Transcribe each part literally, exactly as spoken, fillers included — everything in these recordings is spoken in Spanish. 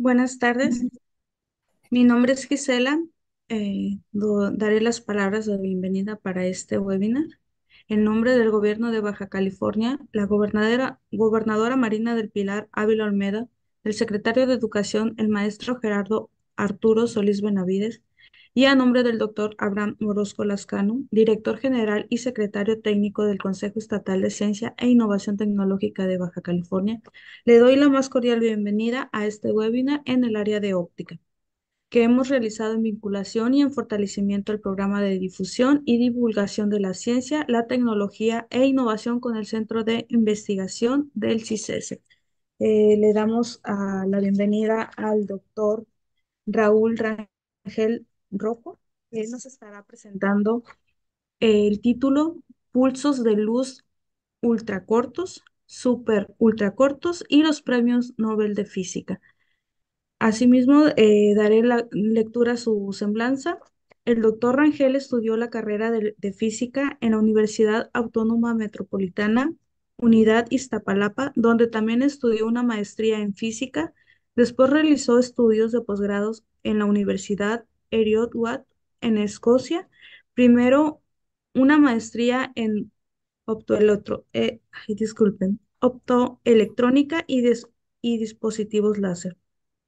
Buenas tardes, mi nombre es Gisela. Eh, do- daré las palabras de bienvenida para este webinar. En nombre del Gobierno de Baja California, la gobernadora, gobernadora Marina del Pilar Ávila Olmeda, el secretario de Educación, el maestro Gerardo Arturo Solís Benavides, y a nombre del doctor Abraham Orozco Lascano, director general y secretario técnico del Consejo Estatal de Ciencia e Innovación Tecnológica de Baja California, le doy la más cordial bienvenida a este webinar en el área de óptica que hemos realizado en vinculación y en fortalecimiento del programa de difusión y divulgación de la ciencia, la tecnología e innovación con el Centro de Investigación del CICESE. Eh, le damos ah, la bienvenida al doctor Raúl Rangel Rojo, que nos estará presentando el título Pulsos de luz ultracortos, super ultracortos y los premios Nobel de Física. Asimismo, eh, daré la lectura a su semblanza. El doctor Rangel estudió la carrera de, de física en la Universidad Autónoma Metropolitana, Unidad Iztapalapa, donde también estudió una maestría en física. Después realizó estudios de posgrados en la Universidad Heriot-Watt en Escocia. Primero, una maestría en optoelectro, eh, ay, disculpen, optoelectrónica y, dis- y dispositivos láser.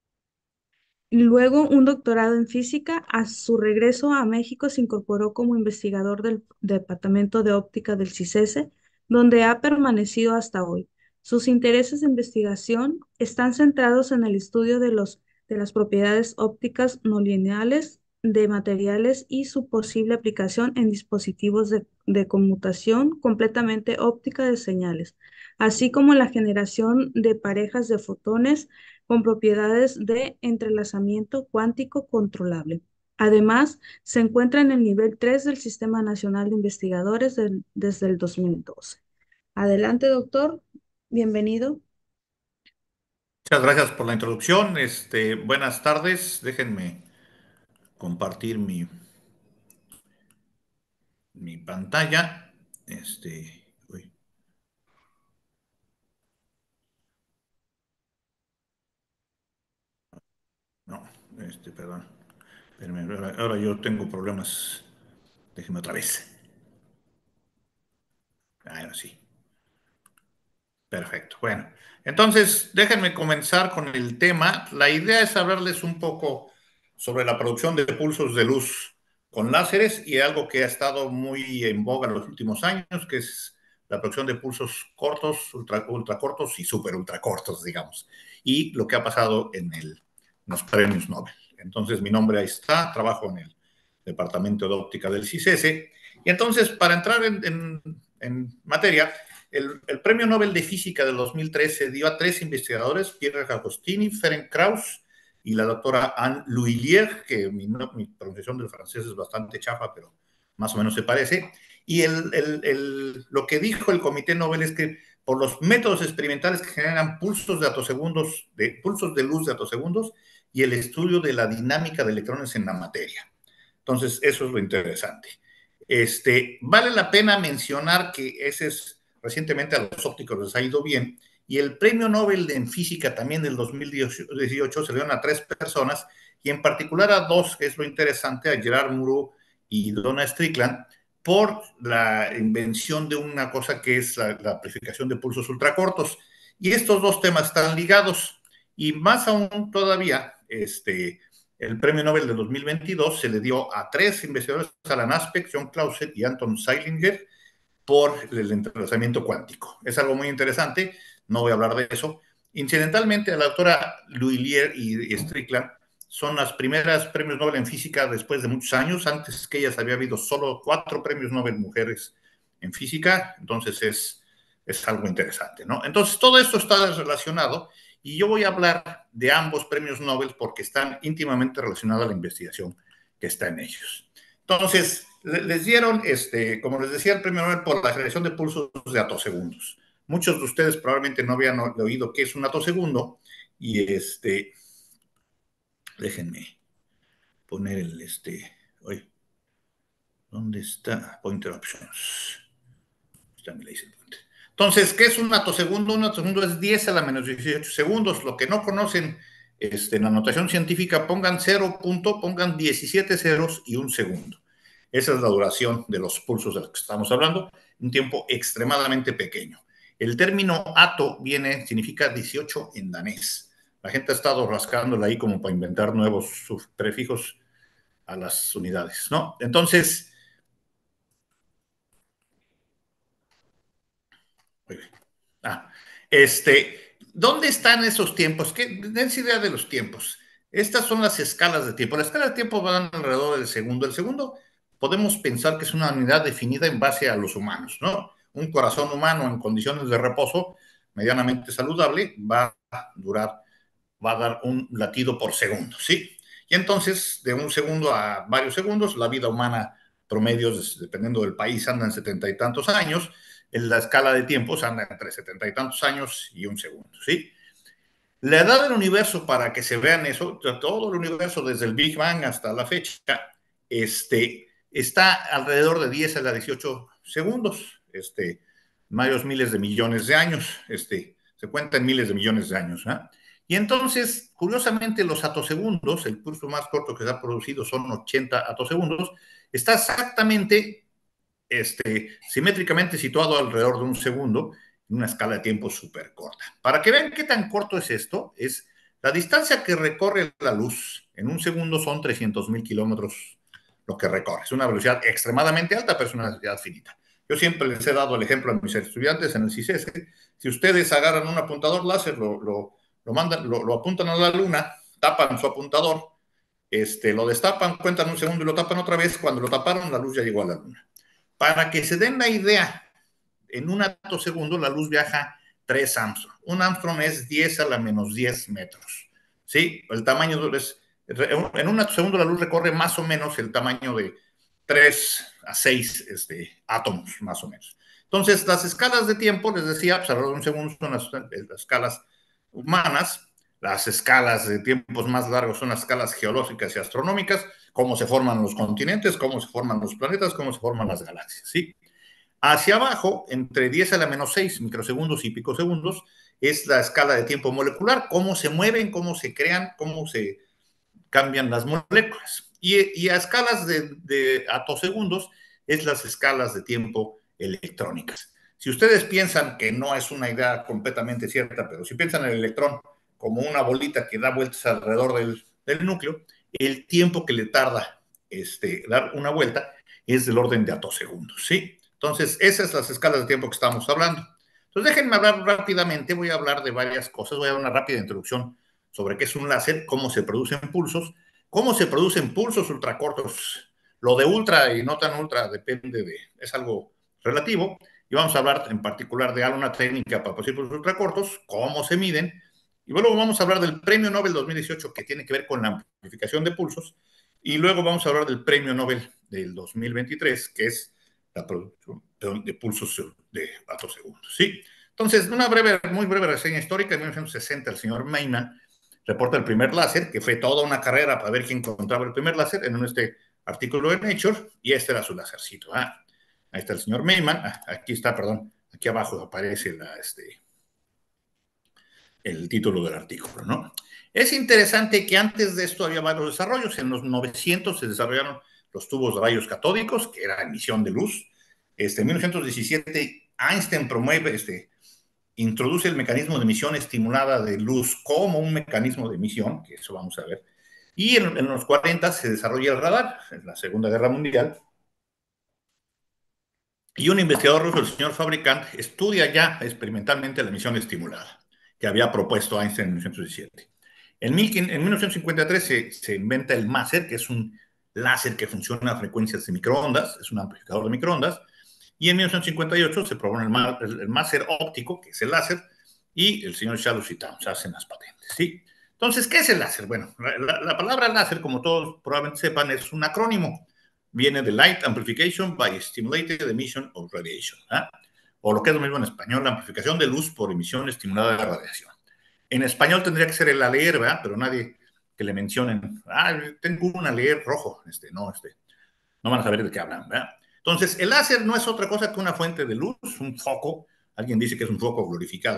Y luego un doctorado en física. A su regreso a México se incorporó como investigador del Departamento de Óptica del CICESE, donde ha permanecido hasta hoy. Sus intereses de investigación están centrados en el estudio de los, de las propiedades ópticas no lineales de materiales y su posible aplicación en dispositivos de, de conmutación completamente óptica de señales, así como la generación de parejas de fotones con propiedades de entrelazamiento cuántico controlable. Además, se encuentra en el nivel tres del Sistema Nacional de Investigadores del- desde el dos mil doce. Adelante, doctor. Bienvenido. Muchas gracias por la introducción. Este, buenas tardes. Déjenme compartir mi, mi pantalla. Este, uy, no, este, perdón. Espérenme, ahora, ahora yo tengo problemas. Déjenme otra vez. Ahora sí. Perfecto. Bueno, entonces déjenme comenzar con el tema. La idea es hablarles un poco sobre la producción de pulsos de luz con láseres y algo que ha estado muy en boga en los últimos años, que es la producción de pulsos cortos, ultra, ultra cortos y super ultra cortos, digamos, y lo que ha pasado en, el, en los premios Nobel. Entonces, mi nombre ahí está, trabajo en el Departamento de Óptica del CICESE. Y entonces, para entrar en, en, en materia, el, el, Premio Nobel de Física del dos mil trece dio a tres investigadores, Pierre Agostini, Ferenc Krauss y la doctora Anne L'Huillier, que mi, mi, pronunciación del francés es bastante chafa, pero más o menos se parece. Y el, el, el, lo que dijo el Comité Nobel es que por los métodos experimentales que generan pulsos de atosegundos, de, pulsos de luz de atosegundos y el estudio de la dinámica de electrones en la materia. Entonces, eso es lo interesante. Este, vale la pena mencionar que ese es recientemente a los ópticos les ha ido bien, y el premio Nobel en física también del dos mil dieciocho se le dieron a tres personas, y en particular a dos, que es lo interesante, a Gerard Mourou y Donna Strickland, por la invención de una cosa que es la, la amplificación de pulsos ultracortos. Y estos dos temas están ligados, y más aún todavía, este, el premio Nobel de dos mil veintidós se le dio a tres investigadores, Alan Aspect, John Clausen y Anton Zeilinger, por el entrelazamiento cuántico. Es algo muy interesante, no voy a hablar de eso. Incidentalmente, la doctora L'Huillier y Strickland son las primeras premios Nobel en física después de muchos años. Antes que ellas había habido solo cuatro premios Nobel mujeres en física, entonces es, es algo interesante, ¿no? Entonces, todo esto está relacionado y yo voy a hablar de ambos premios Nobel porque están íntimamente relacionados a la investigación que está en ellos. Entonces, les dieron, este, como les decía, el premio Nobel por la generación de pulsos de atosegundos. Muchos de ustedes probablemente no habían oído qué es un atosegundo y este, déjenme poner el, este, oye, ¿dónde está? Pointer Options. Ya me le hice el pointer. Entonces, ¿qué es un atosegundo? Un atosegundo es diez a la menos dieciocho segundos. Lo que no conocen Este, en la notación científica pongan cero punto, pongan diecisiete ceros y un segundo. Esa es la duración de los pulsos de los que estamos hablando, un tiempo extremadamente pequeño. El término ato viene, significa dieciocho en danés. La gente ha estado rascándola ahí como para inventar nuevos prefijos a las unidades, ¿no? Entonces, ah, este, ¿dónde están esos tiempos? ¿Qué, dense idea de los tiempos? Estas son las escalas de tiempo. Las escalas de tiempo van alrededor del segundo. El segundo podemos pensar que es una unidad definida en base a los humanos, ¿no? Un corazón humano en condiciones de reposo medianamente saludable va a durar, va a dar un latido por segundo, ¿sí? Y entonces, de un segundo a varios segundos, la vida humana promedios, dependiendo del país, anda en setenta y tantos años. En la escala de tiempos anda entre setenta y tantos años y un segundo, ¿sí? La edad del universo, para que se vean eso, todo el universo desde el Big Bang hasta la fecha, este, está alrededor de diez a la dieciocho segundos, este, varios miles de millones de años, este, se cuenta en miles de millones de años, ¿eh? Y entonces, curiosamente, los atosegundos, el pulso más corto que se ha producido son ochenta atosegundos, está exactamente este, simétricamente situado alrededor de un segundo en una escala de tiempo súper corta. Para que vean qué tan corto es esto, es la distancia que recorre la luz en un segundo son trescientos mil kilómetros lo que recorre. Es una velocidad extremadamente alta, pero es una velocidad finita. Yo siempre les he dado el ejemplo a mis estudiantes en el CISESE. Si ustedes agarran un apuntador láser, lo, lo, lo, mandan, lo, lo apuntan a la luna, tapan su apuntador, este, lo destapan, cuentan un segundo y lo tapan otra vez. Cuando lo taparon, la luz ya llegó a la luna. Para que se den la idea, en un atosegundo la luz viaja tres Armstrong. Un Armstrong es diez a la menos diez metros. ¿Sí? El tamaño es, en un atosegundo la luz recorre más o menos el tamaño de tres a seis este, átomos, más o menos. Entonces, las escalas de tiempo, les decía, pues alrededor de un segundo son las, las escalas humanas. Las escalas de tiempos más largos son las escalas geológicas y astronómicas, cómo se forman los continentes, cómo se forman los planetas, cómo se forman las galaxias, ¿sí? Hacia abajo, entre diez a la menos seis microsegundos y picosegundos, es la escala de tiempo molecular, cómo se mueven, cómo se crean, cómo se cambian las moléculas. Y, y a escalas de, de atosegundos es las escalas de tiempo electrónicas. Si ustedes piensan que no es una idea completamente cierta, pero si piensan en el electrón como una bolita que da vueltas alrededor del, del núcleo, el tiempo que le tarda este, dar una vuelta es del orden de atosegundos, ¿sí? Entonces, esas son las escalas de tiempo que estamos hablando. Entonces, déjenme hablar rápidamente, voy a hablar de varias cosas, voy a dar una rápida introducción sobre qué es un láser, cómo se producen pulsos, cómo se producen pulsos ultracortos. Lo de ultra y no tan ultra depende de, es algo relativo. Y vamos a hablar en particular de alguna técnica para producir pulsos ultracortos, cómo se miden. Y luego vamos a hablar del Premio Nobel dos mil dieciocho, que tiene que ver con la amplificación de pulsos. Y luego vamos a hablar del Premio Nobel del dos mil veintitrés, que es la producción de pulsos de atosegundos. ¿Sí? Entonces, una breve, muy breve reseña histórica. En mil novecientos sesenta, el señor Meyman reporta el primer láser, que fue toda una carrera para ver quién encontraba el primer láser en este artículo de Nature, y este era su lásercito. Ah, ahí está el señor Meyman. Ah, aquí está, perdón, aquí abajo aparece la, este, el título del artículo, ¿no? Es interesante que antes de esto había varios desarrollos. En los novecientos se desarrollaron los tubos de rayos catódicos, que era emisión de luz. Este, en mil novecientos diecisiete, Einstein promueve, este, introduce el mecanismo de emisión estimulada de luz como un mecanismo de emisión, que eso vamos a ver. Y en, en los cuarenta se desarrolla el radar, en la Segunda Guerra Mundial. Y un investigador ruso, el señor Fabricant, estudia ya experimentalmente la emisión estimulada, que había propuesto Einstein en mil novecientos diecisiete. En, mil, en mil novecientos cincuenta y tres se, se inventa el máser, que es un láser que funciona a frecuencias de microondas, es un amplificador de microondas. Y en mil novecientos cincuenta y ocho se propone el, el, el máser óptico, que es el láser, y el señor Charles y Towns hacen las patentes, ¿sí? Entonces, ¿qué es el láser? Bueno, la, la palabra láser, como todos probablemente sepan, es un acrónimo. Viene de Light Amplification by Stimulated Emission of Radiation, ¿eh? O lo que es lo mismo en español, la amplificación de luz por emisión estimulada de radiación. En español tendría que ser el aleer, ¿verdad? Pero nadie que le mencionen, ah, tengo un aleer rojo, este, no, este, no van a saber de qué hablan, ¿verdad? Entonces, el láser no es otra cosa que una fuente de luz, un foco, alguien dice que es un foco glorificado,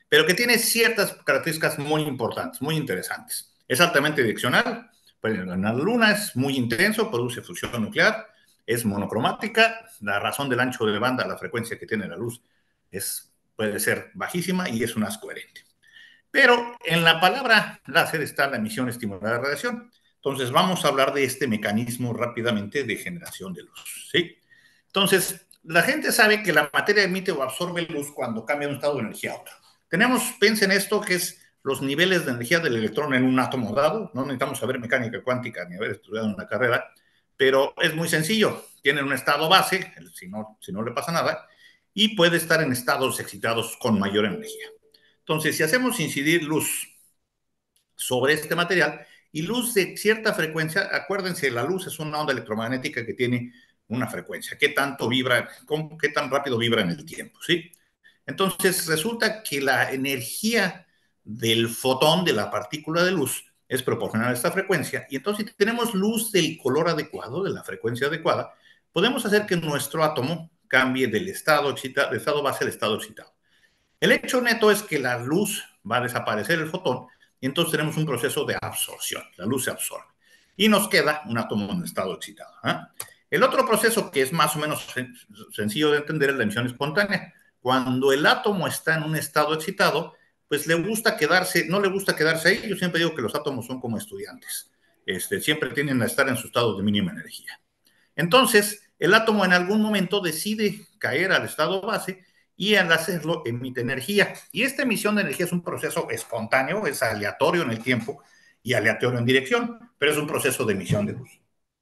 pero que tiene ciertas características muy importantes, muy interesantes. Es altamente direccional, pues en la Luna es muy intenso, produce fusión nuclear, es monocromática, la razón del ancho de banda, la frecuencia que tiene la luz, es, puede ser bajísima y es un haz coherente. Pero en la palabra láser está la emisión estimulada de radiación. Entonces vamos a hablar de este mecanismo rápidamente de generación de luz. ¿Sí? Entonces, la gente sabe que la materia emite o absorbe luz cuando cambia de un estado de energía a otro. Tenemos, piensen esto, que es los niveles de energía del electrón en un átomo dado. No necesitamos saber mecánica cuántica ni haber estudiado en una carrera, pero es muy sencillo. Tiene un estado base, si no, si no le pasa nada, y puede estar en estados excitados con mayor energía. Entonces, si hacemos incidir luz sobre este material y luz de cierta frecuencia, acuérdense, la luz es una onda electromagnética que tiene una frecuencia, qué tanto vibra, cómo, qué tan rápido vibra en el tiempo, ¿sí? Entonces, resulta que la energía del fotón, de la partícula de luz, es proporcional a esta frecuencia, y entonces si tenemos luz del color adecuado, de la frecuencia adecuada, podemos hacer que nuestro átomo cambie del estado, excitado, del estado base al estado excitado. El hecho neto es que la luz va a desaparecer el fotón y entonces tenemos un proceso de absorción. La luz se absorbe y nos queda un átomo en estado excitado. ¿eh? El otro proceso que es más o menos sencillo de entender es la emisión espontánea. Cuando el átomo está en un estado excitado, pues le gusta quedarse, no le gusta quedarse ahí. Yo siempre digo que los átomos son como estudiantes. Este, siempre tienden a estar en su estado de mínima energía. Entonces, el átomo en algún momento decide caer al estado base y al hacerlo emite energía. Y esta emisión de energía es un proceso espontáneo, es aleatorio en el tiempo y aleatorio en dirección, pero es un proceso de emisión de luz.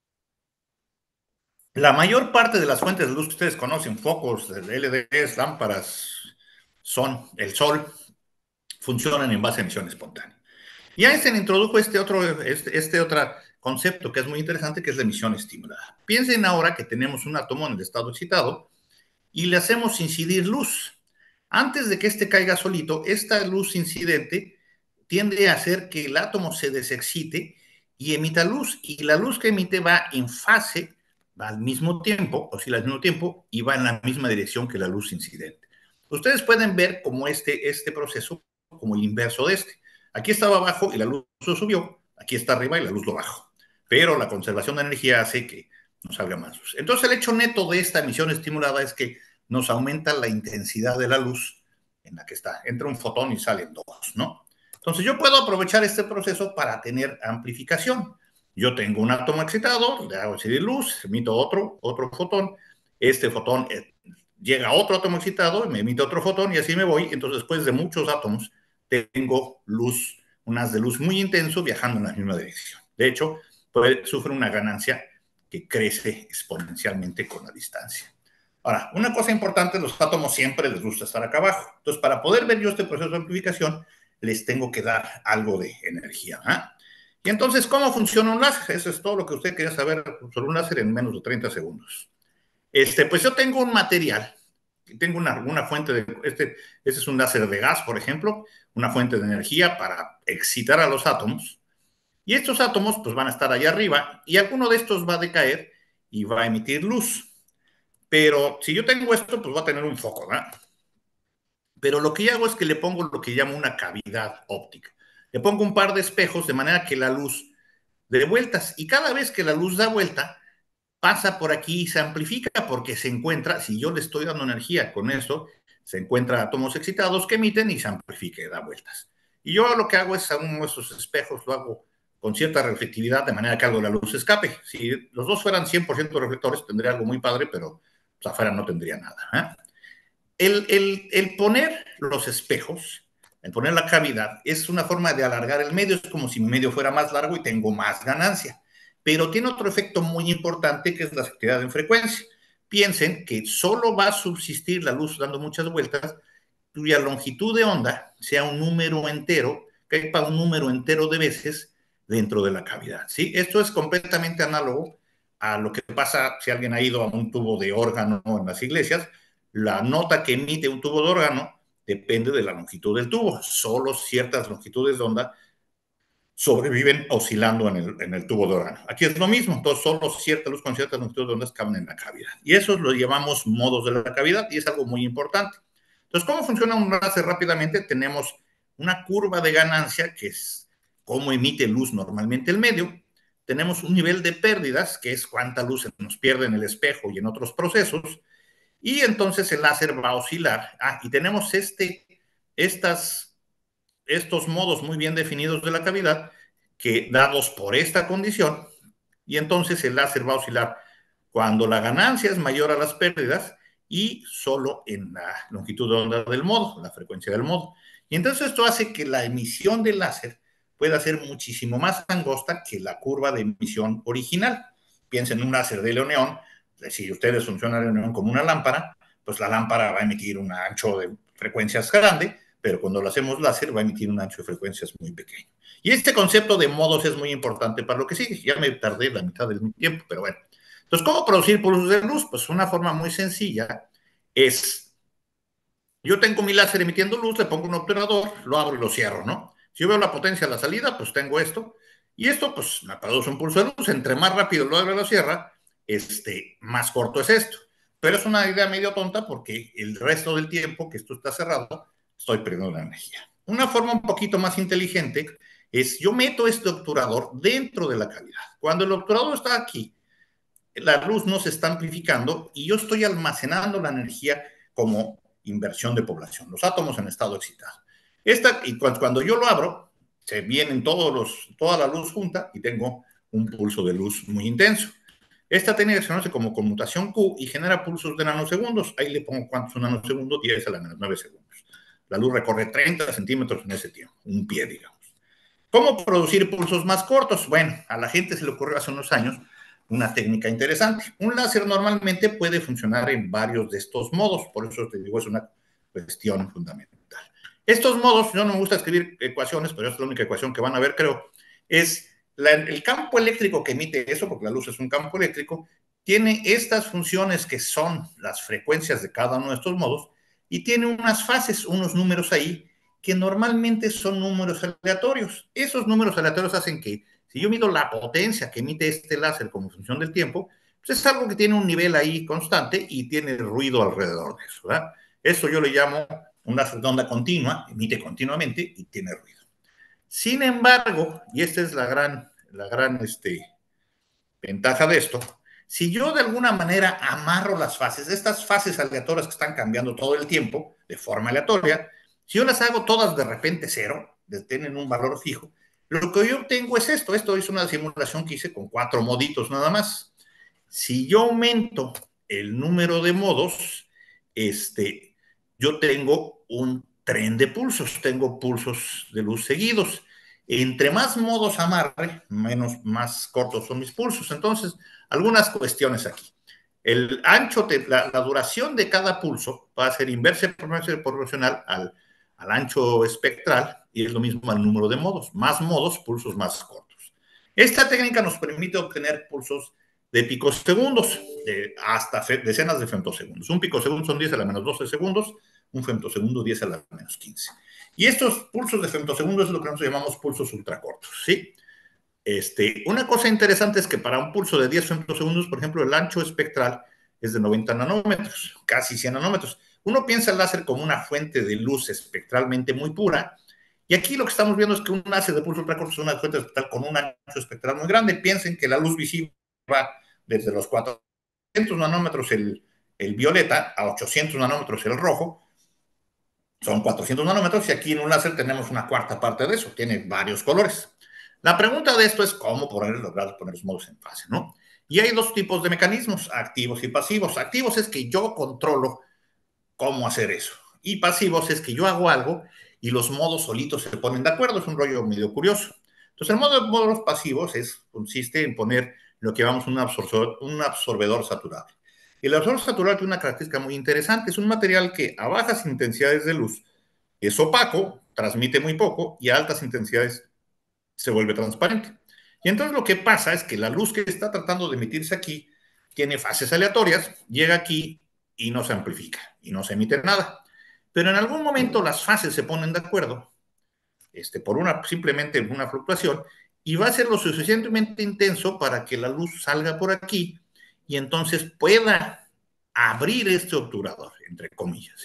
La mayor parte de las fuentes de luz que ustedes conocen, focos, L E Ds, lámparas, son el sol, funcionan en base a emisión espontánea. Y ahí se introdujo este otro, este, este otro concepto que es muy interesante, que es la emisión estimulada. Piensen ahora que tenemos un átomo en el estado excitado y le hacemos incidir luz. Antes de que este caiga solito, esta luz incidente tiende a hacer que el átomo se desexcite y emita luz. Y la luz que emite va en fase, va al mismo tiempo, oscila al mismo tiempo y va en la misma dirección que la luz incidente. Ustedes pueden ver como este, este proceso, como el inverso de este. Aquí estaba abajo y la luz lo subió, aquí está arriba y la luz lo bajó. Pero la conservación de energía hace que no salga más luz. Entonces el hecho neto de esta emisión estimulada es que nos aumenta la intensidad de la luz en la que está. Entra un fotón y salen dos, ¿no? Entonces yo puedo aprovechar este proceso para tener amplificación. Yo tengo un átomo excitado, le hago incidir luz, emito otro, otro fotón, este fotón eh, llega a otro átomo excitado, me emite otro fotón y así me voy. Entonces después de muchos átomos tengo luz, un haz de luz muy intenso viajando en la misma dirección. De hecho, puede, sufre una ganancia que crece exponencialmente con la distancia. Ahora, una cosa importante, los átomos siempre les gusta estar acá abajo. Entonces, para poder ver yo este proceso de amplificación, les tengo que dar algo de energía. ¿eh? Y entonces, ¿cómo funciona un láser? Eso es todo lo que usted quería saber sobre un láser en menos de treinta segundos. Este, pues yo tengo un material, tengo una, una fuente de, este, este es un láser de gas, por ejemplo, una fuente de energía para excitar a los átomos. Y estos átomos pues van a estar allá arriba y alguno de estos va a decaer y va a emitir luz. Pero si yo tengo esto, pues va a tener un foco, ¿verdad? Pero lo que yo hago es que le pongo lo que llamo una cavidad óptica. Le pongo un par de espejos de manera que la luz dé vueltas y cada vez que la luz da vuelta, pasa por aquí y se amplifica porque se encuentra, si yo le estoy dando energía con esto, se encuentra átomos excitados que emiten y se amplifica y da vueltas. Y yo lo que hago es a uno de esos espejos, lo hago con cierta reflectividad de manera que algo de la luz escape. Si los dos fueran cien por ciento reflectores, tendría algo muy padre, pero pues, afuera no tendría nada. ¿eh? El, el, el poner los espejos, el poner la cavidad, es una forma de alargar el medio, es como si mi medio fuera más largo y tengo más ganancia. Pero tiene otro efecto muy importante que es la actividad en frecuencia. Piensen que solo va a subsistir la luz dando muchas vueltas cuya longitud de onda sea un número entero, que hay para un número entero de veces dentro de la cavidad. ¿sí? Esto es completamente análogo a lo que pasa si alguien ha ido a un tubo de órgano en las iglesias. La nota que emite un tubo de órgano depende de la longitud del tubo. Solo ciertas longitudes de onda sobreviven oscilando en el, en el tubo de órgano. Aquí es lo mismo, entonces solo cierta luz con ciertas longitudes de ondas caben en la cavidad. Y eso lo llamamos modos de la cavidad y es algo muy importante. Entonces, ¿cómo funciona un láser rápidamente? Tenemos una curva de ganancia, que es cómo emite luz normalmente el medio. Tenemos un nivel de pérdidas, que es cuánta luz se nos pierde en el espejo y en otros procesos. Y entonces el láser va a oscilar. Ah, y tenemos este, estas, estos modos muy bien definidos de la cavidad, que dados por esta condición, y entonces el láser va a oscilar cuando la ganancia es mayor a las pérdidas y solo en la longitud de onda del modo, la frecuencia del modo. Y entonces esto hace que la emisión del láser pueda ser muchísimo más angosta que la curva de emisión original. Piensen en un láser de neón. Si ustedes funcionan el neón como una lámpara, pues la lámpara va a emitir un ancho de frecuencias grande, pero cuando lo hacemos láser va a emitir un ancho de frecuencias muy pequeño. Y este concepto de modos es muy importante para lo que sigue. Ya me tardé la mitad del tiempo, pero bueno. Entonces, ¿cómo producir pulsos de luz? Pues una forma muy sencilla es, yo tengo mi láser emitiendo luz, le pongo un obturador, lo abro y lo cierro, ¿no? Si yo veo la potencia a la salida, pues tengo esto, y esto pues me produce un pulso de luz. Entre más rápido lo abre y lo cierra, este, más corto es esto. Pero es una idea medio tonta porque el resto del tiempo que esto está cerrado, estoy perdiendo la energía. Una forma un poquito más inteligente es, yo meto este obturador dentro de la cavidad. Cuando el obturador está aquí, la luz no se está amplificando y yo estoy almacenando la energía como inversión de población, los átomos en estado excitado. Esta, y cuando yo lo abro, se vienen todos los, toda la luz junta y tengo un pulso de luz muy intenso. Esta técnica se conoce como conmutación Q y genera pulsos de nanosegundos. Ahí le pongo cuántos son nanosegundos, diez a la menos nueve segundos. La luz recorre treinta centímetros en ese tiempo, un pie, digamos. ¿Cómo producir pulsos más cortos? Bueno, a la gente se le ocurrió hace unos años una técnica interesante. Un láser normalmente puede funcionar en varios de estos modos, por eso te digo, es una cuestión fundamental. Estos modos, yo no me gusta escribir ecuaciones, pero es la única ecuación que van a ver, creo, es la, el campo eléctrico que emite eso, porque la luz es un campo eléctrico, tiene estas funciones que son las frecuencias de cada uno de estos modos y tiene unas fases, unos números ahí que normalmente son números aleatorios. Esos números aleatorios hacen que, si yo mido la potencia que emite este láser como función del tiempo, pues es algo que tiene un nivel ahí constante y tiene ruido alrededor de eso, ¿verdad? Eso yo le llamo una onda continua, emite continuamente y tiene ruido. Sin embargo, y esta es la gran, la gran este, ventaja de esto, si yo de alguna manera amarro las fases, estas fases aleatorias que están cambiando todo el tiempo de forma aleatoria, si yo las hago todas de repente cero, tienen un valor fijo, lo que yo obtengo es esto. Esto es una simulación que hice con cuatro moditos nada más. Si yo aumento el número de modos, este, yo tengo un tren de pulsos, tengo pulsos de luz seguidos. Entre más modos amarre, menos, más cortos son mis pulsos. Entonces, algunas cuestiones aquí. El ancho, de, la, la, duración de cada pulso va a ser inversamente proporcional al, al ancho espectral y es lo mismo al número de modos. Más modos, pulsos más cortos. Esta técnica nos permite obtener pulsos de picosegundos, de hasta decenas de femtosegundos. Un picosegundo son diez a la menos doce segundos, un femtosegundo diez a la menos quince. Y estos pulsos de femtosegundos es lo que nosotros llamamos pulsos ultracortos, ¿sí? Este, una cosa interesante es que para un pulso de diez femtosegundos, por ejemplo, el ancho espectral es de noventa nanómetros, casi cien nanómetros. Uno piensa el láser como una fuente de luz espectralmente muy pura, y aquí lo que estamos viendo es que un láser de pulso ultracorto es una fuente espectral con un ancho espectral muy grande. Piensen que la luz visible va desde los cuatrocientos nanómetros el, el violeta a ochocientos nanómetros el rojo. Son cuatrocientos nanómetros y aquí en un láser tenemos una cuarta parte de eso, tiene varios colores. La pregunta de esto es cómo poder lograr poner los modos en fase, ¿no? Y hay dos tipos de mecanismos, activos y pasivos. Activos es que yo controlo cómo hacer eso. Y pasivos es que yo hago algo y los modos solitos se ponen de acuerdo. Es un rollo medio curioso. Entonces, el modo de modos pasivos es, consiste en poner lo que llamamos un absorbedor, un absorbedor saturado. El absorbedor saturado tiene una característica muy interesante. Es un material que a bajas intensidades de luz es opaco, transmite muy poco y a altas intensidades se vuelve transparente. Y entonces lo que pasa es que la luz que está tratando de emitirse aquí tiene fases aleatorias, llega aquí y no se amplifica y no se emite nada. Pero en algún momento las fases se ponen de acuerdo, este, por una, simplemente una fluctuación, y va a ser lo suficientemente intenso para que la luz salga por aquí y entonces pueda abrir este obturador, entre comillas, ¿sí?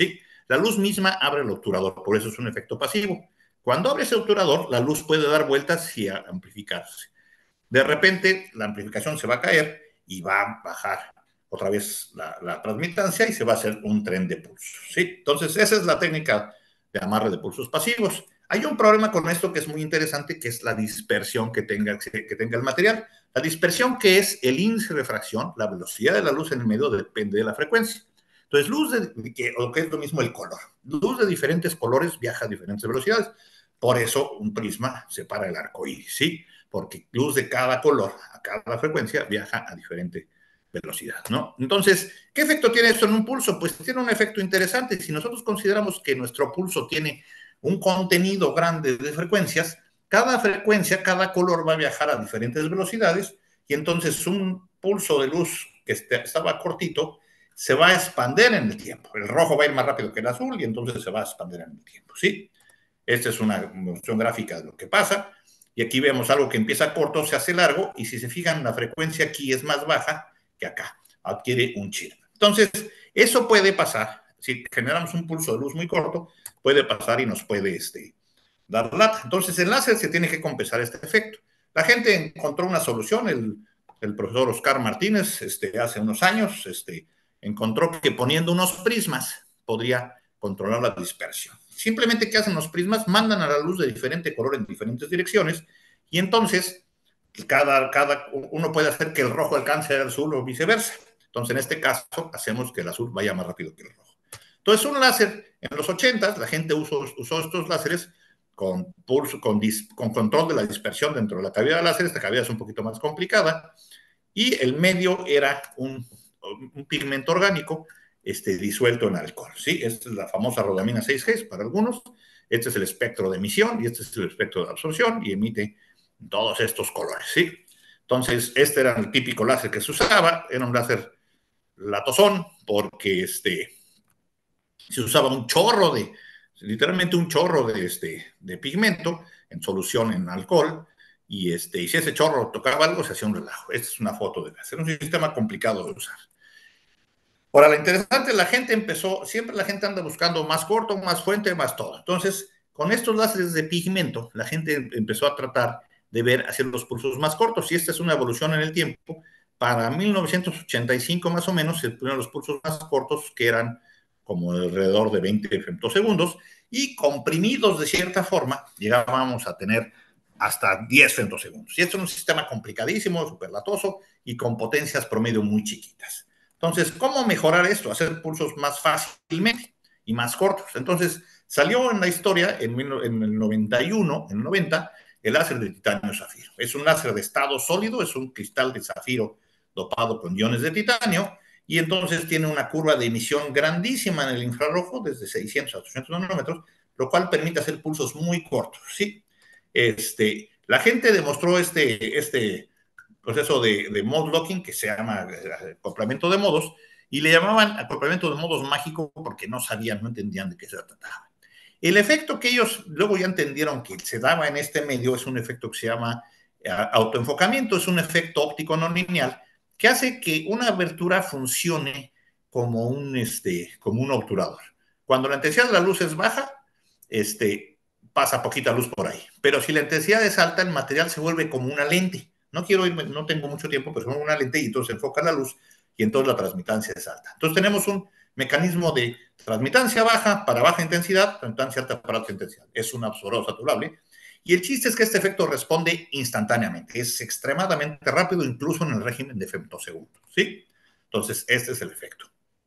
La luz misma abre el obturador, por eso es un efecto pasivo. Cuando abre ese obturador, la luz puede dar vueltas y amplificarse. De repente, la amplificación se va a caer y va a bajar otra vez la, la transmitancia y se va a hacer un tren de pulsos, ¿sí? Entonces, esa es la técnica de amarre de pulsos pasivos. Hay un problema con esto que es muy interesante, que es la dispersión que tenga, que tenga el material. La dispersión, que es el índice de refracción, la velocidad de la luz en el medio, depende de la frecuencia. Entonces, luz de, que, o que es lo mismo el color. Luz de diferentes colores viaja a diferentes velocidades. Por eso, un prisma separa el arco iris, ¿sí? Porque luz de cada color, a cada frecuencia, viaja a diferente velocidad, ¿no? Entonces, ¿qué efecto tiene esto en un pulso? Pues tiene un efecto interesante. Si nosotros consideramos que nuestro pulso tiene un contenido grande de frecuencias, cada frecuencia, cada color va a viajar a diferentes velocidades y entonces un pulso de luz que estaba cortito se va a expandir en el tiempo. El rojo va a ir más rápido que el azul y entonces se va a expandir en el tiempo, ¿sí? Esta es una moción gráfica de lo que pasa. Y aquí vemos algo que empieza corto, se hace largo, y si se fijan, la frecuencia aquí es más baja que acá, adquiere un chirp. Entonces, eso puede pasar. Si generamos un pulso de luz muy corto, puede pasar y nos puede este, dar lata. Entonces, el láser se tiene que compensar este efecto. La gente encontró una solución, el, el profesor Oscar Martínez, este, hace unos años, este, encontró que poniendo unos prismas podría controlar la dispersión. Simplemente, ¿qué hacen los prismas? Mandan a la luz de diferente color en diferentes direcciones y entonces cada, cada uno puede hacer que el rojo alcance al azul o viceversa. Entonces, en este caso, hacemos que el azul vaya más rápido que el rojo. Entonces, un láser, en los ochentas, la gente usó, usó estos láseres con, pulso, con, dis, con control de la dispersión dentro de la cavidad de láser. Esta cavidad es un poquito más complicada y el medio era un, un pigmento orgánico este, disuelto en alcohol, ¿sí? Esta es la famosa rodamina seis G para algunos. Este es el espectro de emisión y este es el espectro de absorción y emite todos estos colores, ¿sí? Entonces, este era el típico láser que se usaba, era un láser latosón porque este, se usaba un chorro de, literalmente un chorro de, este, de pigmento en solución en alcohol y, este, y si ese chorro tocaba algo se hacía un relajo. Esta es una foto de láser, un sistema complicado de usar. Ahora, lo interesante, la gente empezó, siempre la gente anda buscando más corto, más fuente, más todo. Entonces, con estos láseres de pigmento, la gente empezó a tratar de ver, hacer los pulsos más cortos, y esta es una evolución en el tiempo. Para mil novecientos ochenta y cinco, más o menos, se pusieron los pulsos más cortos, que eran como alrededor de veinte femtosegundos, y comprimidos de cierta forma, llegábamos a tener hasta diez femtosegundos. Y esto es un sistema complicadísimo, superlatoso, y con potencias promedio muy chiquitas. Entonces, ¿cómo mejorar esto? Hacer pulsos más fácilmente y más cortos. Entonces, salió en la historia en, en el noventa y uno, en el noventa, el láser de titanio zafiro. Es un láser de estado sólido, es un cristal de zafiro dopado con iones de titanio, y entonces tiene una curva de emisión grandísima en el infrarrojo, desde seiscientos a ochocientos nanómetros, lo cual permite hacer pulsos muy cortos, ¿sí? Este, la gente demostró este, este proceso de, de mode locking, que se llama acoplamiento de modos, y le llamaban acoplamiento de modos mágico porque no sabían, no entendían de qué se trataba. El efecto que ellos luego ya entendieron que se daba en este medio es un efecto que se llama autoenfocamiento, es un efecto óptico no lineal que hace que una abertura funcione como un, este, como un obturador. Cuando la intensidad de la luz es baja, este, pasa poquita luz por ahí. Pero si la intensidad es alta, el material se vuelve como una lente. No quiero irme, no tengo mucho tiempo, pero es una lente y entonces enfoca la luz y entonces la transmitancia es alta. Entonces tenemos un mecanismo de transmitancia baja para baja intensidad, transmitancia alta para alta intensidad. Es un absorbador saturable. Y el chiste es que este efecto responde instantáneamente. Es extremadamente rápido, incluso en el régimen de femtosegundos, ¿sí? Entonces, este es el efecto.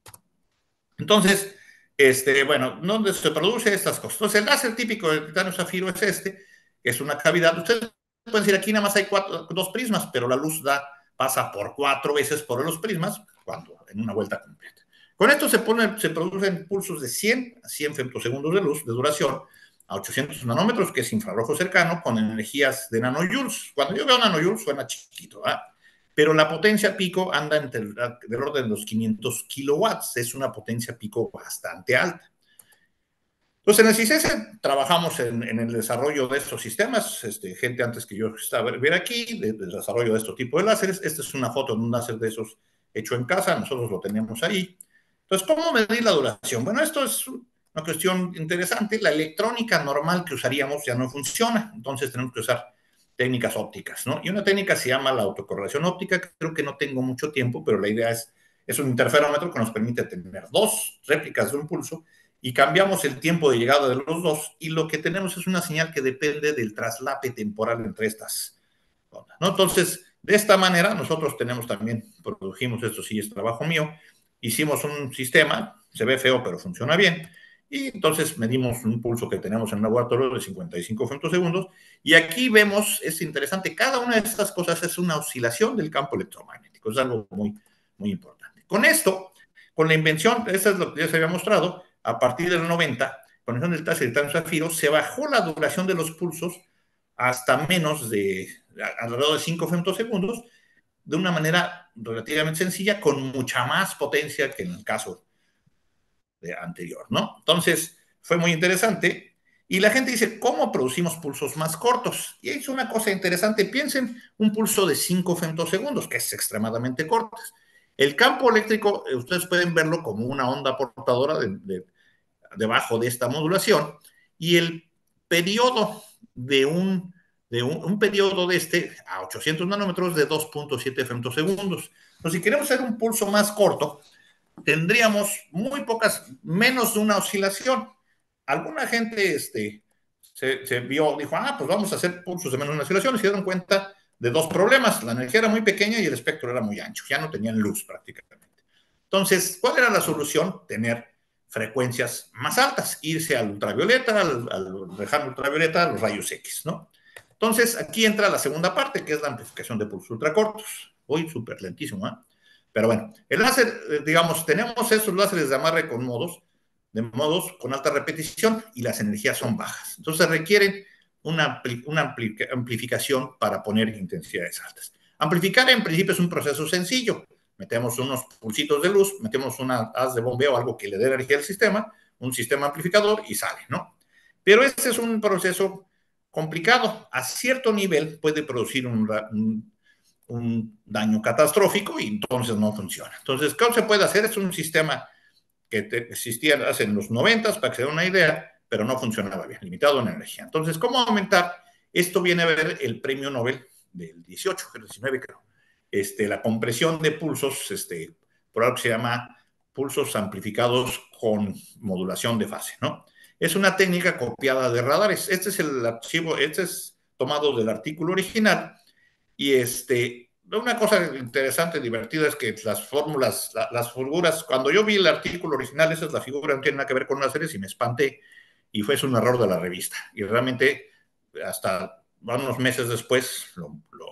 Entonces, este, bueno, ¿dónde se produce estas cosas? Entonces, el láser típico del titanio zafiro es este, que es una cavidad. Ustedes pueden decir, aquí nada más hay cuatro, dos prismas, pero la luz da, pasa por cuatro veces por los prismas, cuando en una vuelta completa. Con esto se, pone, se producen pulsos de cien a cien femtosegundos de luz, de duración, a ochocientos nanómetros, que es infrarrojo cercano, con energías de nanojoules. Cuando yo veo nanojoules suena chiquito, ¿verdad? Pero la potencia pico anda entre el, del orden de los quinientos kilowatts, es una potencia pico bastante alta. Entonces, en el CISESE trabajamos en, en, el desarrollo de estos sistemas, este, gente antes que yo estaba ver aquí, del de desarrollo de estos tipos de láseres. Esta es una foto de un láser de esos hecho en casa, nosotros lo tenemos ahí. Entonces, ¿cómo medir la duración? Bueno, esto es una cuestión interesante, la electrónica normal que usaríamos ya no funciona, entonces tenemos que usar técnicas ópticas, ¿no? Y una técnica se llama la autocorrelación óptica, que creo que no tengo mucho tiempo, pero la idea es, es un interferómetro que nos permite tener dos réplicas de un pulso y cambiamos el tiempo de llegada de los dos y lo que tenemos es una señal que depende del traslape temporal entre estas ondas, ¿no? Entonces, de esta manera, nosotros tenemos también, produjimos esto, sí es trabajo mío, hicimos un sistema, se ve feo, pero funciona bien, y entonces medimos un pulso que tenemos en un laboratorio de cincuenta y cinco femtosegundos, y aquí vemos, es interesante, cada una de estas cosas es una oscilación del campo electromagnético, es algo muy, muy importante. Con esto, con la invención, esto es lo que ya se había mostrado, a partir del noventa, con la invención del Tassi y del Titanio Zafiro, se bajó la duración de los pulsos hasta menos de, alrededor de cinco femtosegundos, de una manera relativamente sencilla, con mucha más potencia que en el caso de anterior, ¿no? Entonces, fue muy interesante. Y la gente dice, ¿cómo producimos pulsos más cortos? Y es una cosa interesante. Piensen un pulso de cinco femtosegundos, que es extremadamente corto. El campo eléctrico, ustedes pueden verlo como una onda portadora de, de, debajo de esta modulación, y el periodo de un, de un, un periodo de este a ochocientos nanómetros de dos punto siete femtosegundos. Entonces, si queremos hacer un pulso más corto, tendríamos muy pocas, menos de una oscilación. Alguna gente este, se, se vio, dijo, ah, pues vamos a hacer pulsos de menos de una oscilación, y se dieron cuenta de dos problemas. La energía era muy pequeña y el espectro era muy ancho, ya no tenían luz prácticamente. Entonces, ¿cuál era la solución? Tener frecuencias más altas, irse al ultravioleta, al, al lejano ultravioleta, a los rayos X, ¿no? Entonces, aquí entra la segunda parte, que es la amplificación de pulsos ultracortos. Hoy súper lentísimo, ¿eh? Pero bueno, el láser, digamos, tenemos esos láseres de amarre con modos, de modos con alta repetición y las energías son bajas. Entonces requieren una, una amplificación para poner intensidades altas. Amplificar en principio es un proceso sencillo. Metemos unos pulsitos de luz, metemos una haz de bombeo, algo que le dé energía al sistema, un sistema amplificador y sale, ¿no? Pero ese es un proceso complicado. A cierto nivel puede producir un, un un daño catastrófico y entonces no funciona. Entonces, ¿qué se puede hacer? Es un sistema que te, existía hace en los noventas, para que se den una idea, pero no funcionaba bien, limitado en energía. Entonces, ¿cómo aumentar? Esto viene a ver el premio Nobel del dieciocho, el diecinueve creo. Este, la compresión de pulsos, este, por algo que se llama pulsos amplificados con modulación de fase, ¿no? Es una técnica copiada de radares. Este es el archivo, este es tomado del artículo original. Y este, una cosa interesante, divertida, es que las fórmulas, la, las figuras, cuando yo vi el artículo original, esa es la figura, no tiene nada que ver con una serie, y me espanté, y fue un error de la revista. Y realmente, hasta unos meses después, lo, lo,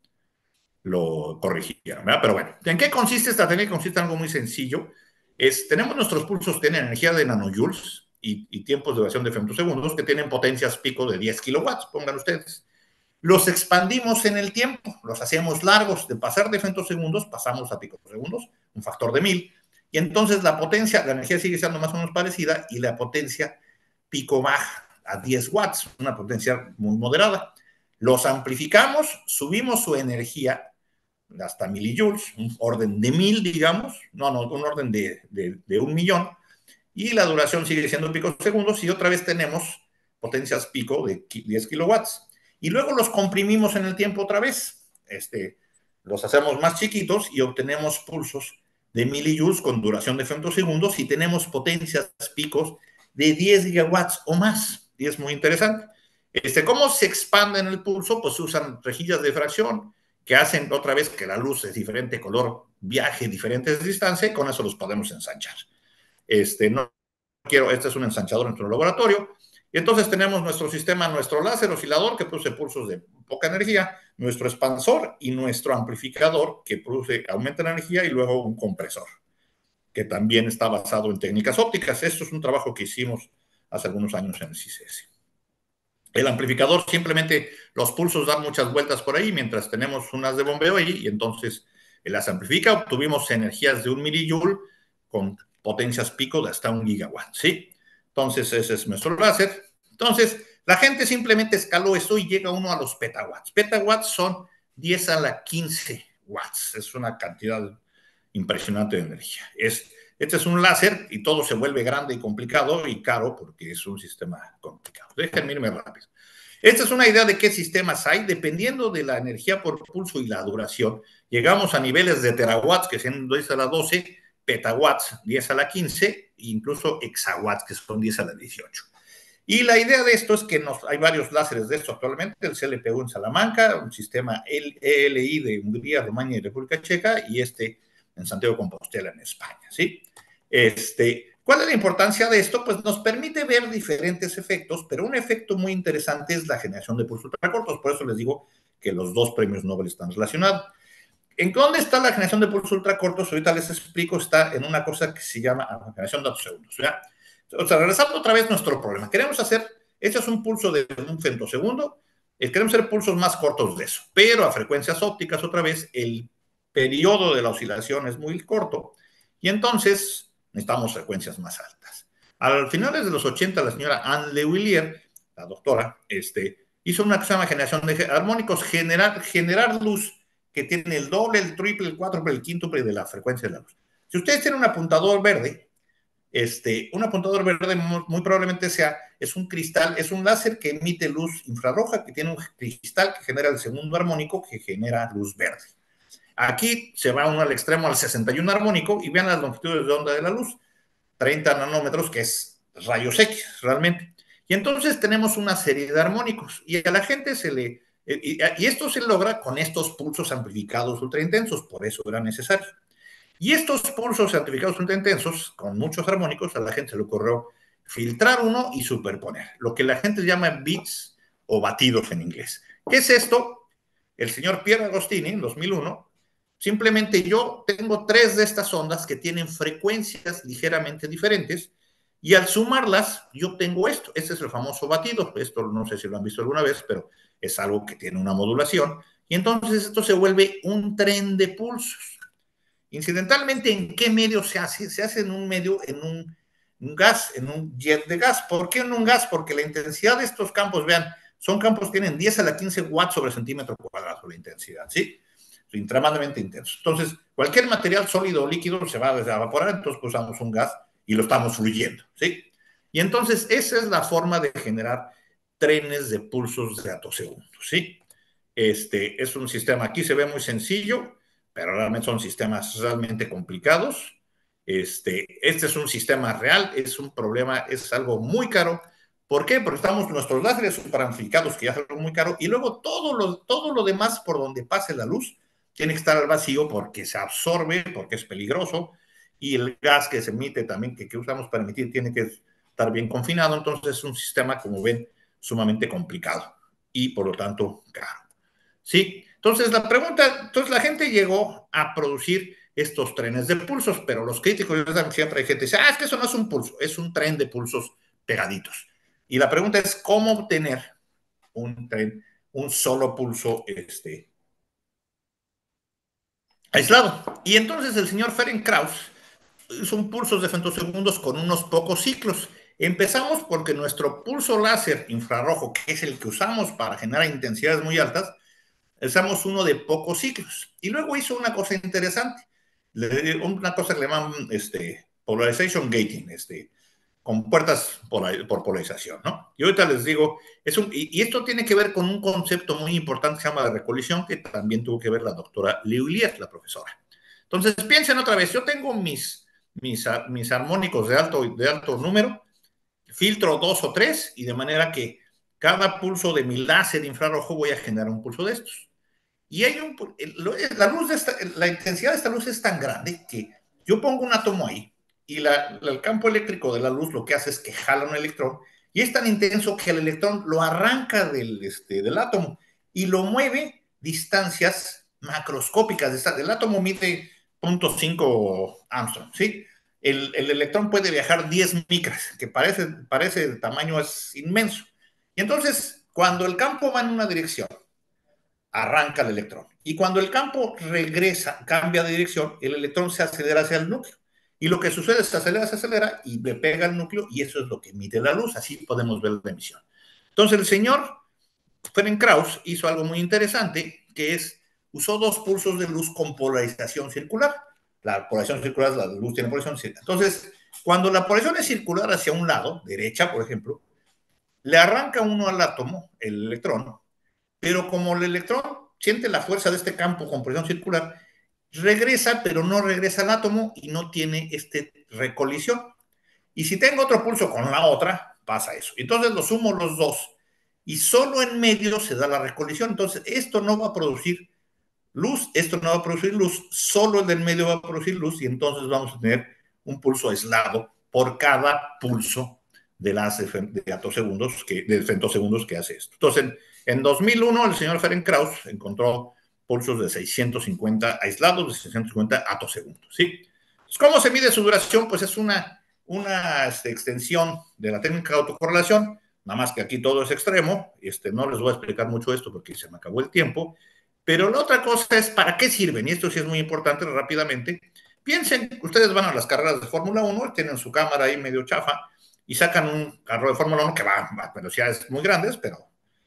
lo corrigieron, ¿verdad? Pero bueno, ¿en qué consiste esta técnica? Consiste en algo muy sencillo. Es, tenemos nuestros pulsos, tienen energía de nanojoules y, y tiempos de duración de femtosegundos que tienen potencias pico de diez kilowatts, pongan ustedes. Los expandimos en el tiempo, los hacemos largos, de pasar de femtosegundos pasamos a picosegundos, un factor de mil, y entonces la potencia, la energía sigue siendo más o menos parecida y la potencia pico baja a diez watts, una potencia muy moderada. Los amplificamos, subimos su energía hasta millijoules, un orden de mil, digamos, no, no, un orden de, de, de un millón, y la duración sigue siendo picosegundos, y otra vez tenemos potencias pico de diez kilowatts. Y luego los comprimimos en el tiempo otra vez. Este, los hacemos más chiquitos y obtenemos pulsos de millijoules con duración de femtosegundos y tenemos potencias picos de diez gigawatts o más. Y es muy interesante. Este, ¿Cómo se expande en el pulso? Pues usan rejillas de fracción que hacen otra vez que la luz es diferente color, viaje diferentes distancias, y con eso los podemos ensanchar. Este, no quiero, este es un ensanchador en nuestro laboratorio. Y entonces tenemos nuestro sistema, nuestro láser oscilador que produce pulsos de poca energía, nuestro expansor y nuestro amplificador que produce, aumenta la energía, y luego un compresor que también está basado en técnicas ópticas. Esto es un trabajo que hicimos hace algunos años en el C I C S. El amplificador simplemente, los pulsos dan muchas vueltas por ahí mientras tenemos unas de bombeo ahí, y entonces las amplifica. Obtuvimos energías de un milijoule con potencias pico de hasta un gigawatt, ¿sí? Entonces, ese es nuestro láser. Entonces, la gente simplemente escaló esto y llega uno a los petawatts. Petawatts son diez a la quince watts. Es una cantidad impresionante de energía. Es Este es un láser y todo se vuelve grande y complicado y caro porque es un sistema complicado. Déjenme irme rápido. Esta es una idea de qué sistemas hay, dependiendo de la energía por pulso y la duración. Llegamos a niveles de terawatts, que son diez a la doce, petawatts, diez a la quince, e incluso hexawatts, que son diez a la dieciocho. Y la idea de esto es que nos, hay varios láseres de esto actualmente, el C L P U en Salamanca, un sistema E L I de Hungría, Rumania y República Checa, y este en Santiago de Compostela, en España, ¿sí? Este, ¿Cuál es la importancia de esto? Pues nos permite ver diferentes efectos, pero un efecto muy interesante es la generación de pulsos ultracortos, por eso les digo que los dos premios Nobel están relacionados. ¿En dónde está la generación de pulsos ultracortos? Ahorita les explico, está en una cosa que se llama generación de segundos, ¿ya? O sea, regresando otra vez a nuestro problema. Queremos hacer, este es un pulso de un femtosegundo, eh, queremos hacer pulsos más cortos de eso, pero a frecuencias ópticas, otra vez, el periodo de la oscilación es muy corto y entonces necesitamos frecuencias más altas. Al finales de los ochenta, la señora Anne Lewillier, la doctora, este, hizo una cosa que se llama generación de armónicos, generar, generar luz que tiene el doble, el triple, el cuádruple, el quíntuple de la frecuencia de la luz. Si ustedes tienen un apuntador verde, este, un apuntador verde muy, muy, probablemente sea, es un cristal, es un láser que emite luz infrarroja, que tiene un cristal que genera el segundo armónico que genera luz verde. Aquí se va uno al extremo al sesenta y uno armónico y vean las longitudes de onda de la luz, treinta nanómetros, que es rayos X realmente. Y entonces tenemos una serie de armónicos y a la gente se le... Y, y esto se logra con estos pulsos amplificados ultraintensos, por eso era necesario. Y estos pulsos amplificados ultraintensos, con muchos armónicos, a la gente se le ocurrió filtrar uno y superponer, lo que la gente llama bits o batidos en inglés. ¿Qué es esto? El señor Pierre Agostini, en dos mil uno, simplemente yo tengo tres de estas ondas que tienen frecuencias ligeramente diferentes y al sumarlas yo tengo esto. Este es el famoso batido. Esto no sé si lo han visto alguna vez, pero es algo que tiene una modulación. Y entonces esto se vuelve un tren de pulsos. Incidentalmente, ¿en qué medio se hace? Se hace en un medio, en un, un gas, en un jet de gas. ¿Por qué en un gas? Porque la intensidad de estos campos, vean, son campos que tienen diez a la quince watts sobre centímetro cuadrado la intensidad, ¿sí? Extremadamente intenso. Entonces, cualquier material sólido o líquido se va a evaporar, entonces pues, usamos un gas y lo estamos fluyendo, ¿sí? Y entonces esa es la forma de generar trenes de pulsos de atosegundos, ¿sí? Este es un sistema, aquí se ve muy sencillo, pero realmente son sistemas realmente complicados. Este, este es un sistema real, es un problema, es algo muy caro. ¿Por qué? Porque estamos nuestros láseres superamplificados, que ya es algo muy caro, y luego todo lo, todo lo demás por donde pase la luz tiene que estar al vacío porque se absorbe, porque es peligroso, y el gas que se emite también, que, que usamos para emitir, tiene que estar bien confinado. Entonces es un sistema, como ven, sumamente complicado y por lo tanto caro. Sí, entonces la pregunta, entonces la gente llegó a producir estos trenes de pulsos, pero los críticos siempre hay gente que dice, ah, es que eso no es un pulso, es un tren de pulsos pegaditos. Y la pregunta es, ¿cómo obtener un tren, un solo pulso este, aislado? Y entonces el señor Ferenc Krauss hizo pulsos de femtosegundos con unos pocos ciclos. Empezamos porque nuestro pulso láser infrarrojo, que es el que usamos para generar intensidades muy altas, usamos uno de pocos ciclos. Y luego hizo una cosa interesante, una cosa que le llaman este, polarization gating, este, con puertas por, por polarización, ¿no? Y ahorita les digo, es un, y, y, esto tiene que ver con un concepto muy importante que se llama de recolisión, que también tuvo que ver la doctora Lewillier, la profesora. Entonces, piensen otra vez, yo tengo mis, mis, mis armónicos de alto, de alto número, filtro dos o tres, y de manera que cada pulso de mi láser infrarrojo voy a generar un pulso de estos. Y hay un, la, luz de esta, la intensidad de esta luz es tan grande que yo pongo un átomo ahí y la, el campo eléctrico de la luz lo que hace es que jala un electrón y es tan intenso que el electrón lo arranca del, este, del átomo y lo mueve distancias macroscópicas. El átomo mide cero punto cinco Armstrong, ¿sí? El, el, electrón puede viajar diez micras, que parece, parece el tamaño es inmenso. Y entonces, cuando el campo va en una dirección, arranca el electrón. Y cuando el campo regresa, cambia de dirección, el electrón se acelera hacia el núcleo. Y lo que sucede es que se acelera, se acelera y le pega al núcleo y eso es lo que emite la luz. Así podemos ver la emisión. Entonces el señor Ferenc Krauss hizo algo muy interesante, que es, usó dos pulsos de luz con polarización circular. la polarización circular, la luz tiene polarización circular. Entonces, cuando la polarización es circular hacia un lado, derecha, por ejemplo, le arranca uno al átomo, el electrón, pero como el electrón siente la fuerza de este campo con polarización circular, regresa, pero no regresa al átomo y no tiene este recolisión. Y si tengo otro pulso con la otra, pasa eso. Entonces lo sumo los dos y solo en medio se da la recolisión. Entonces esto no va a producir luz, esto no va a producir luz, solo el del medio va a producir luz y entonces vamos a tener un pulso aislado por cada pulso de las de atosegundos que, de femtosegundos que hace esto. Entonces, en, en dos mil uno el señor Ferenckrauss encontró pulsos de seiscientos cincuenta aislados, de seiscientos cincuenta atosegundos, ¿sí? Entonces, ¿cómo se mide su duración? Pues es una, una este, extensión de la técnica de autocorrelación, nada más que aquí todo es extremo, este, no les voy a explicar mucho esto porque se me acabó el tiempo, pero la otra cosa es para qué sirven, y esto sí es muy importante rápidamente. Piensen, ustedes van a las carreras de Fórmula uno, tienen su cámara ahí medio chafa y sacan un carro de Fórmula uno que va a velocidades muy grandes, pero...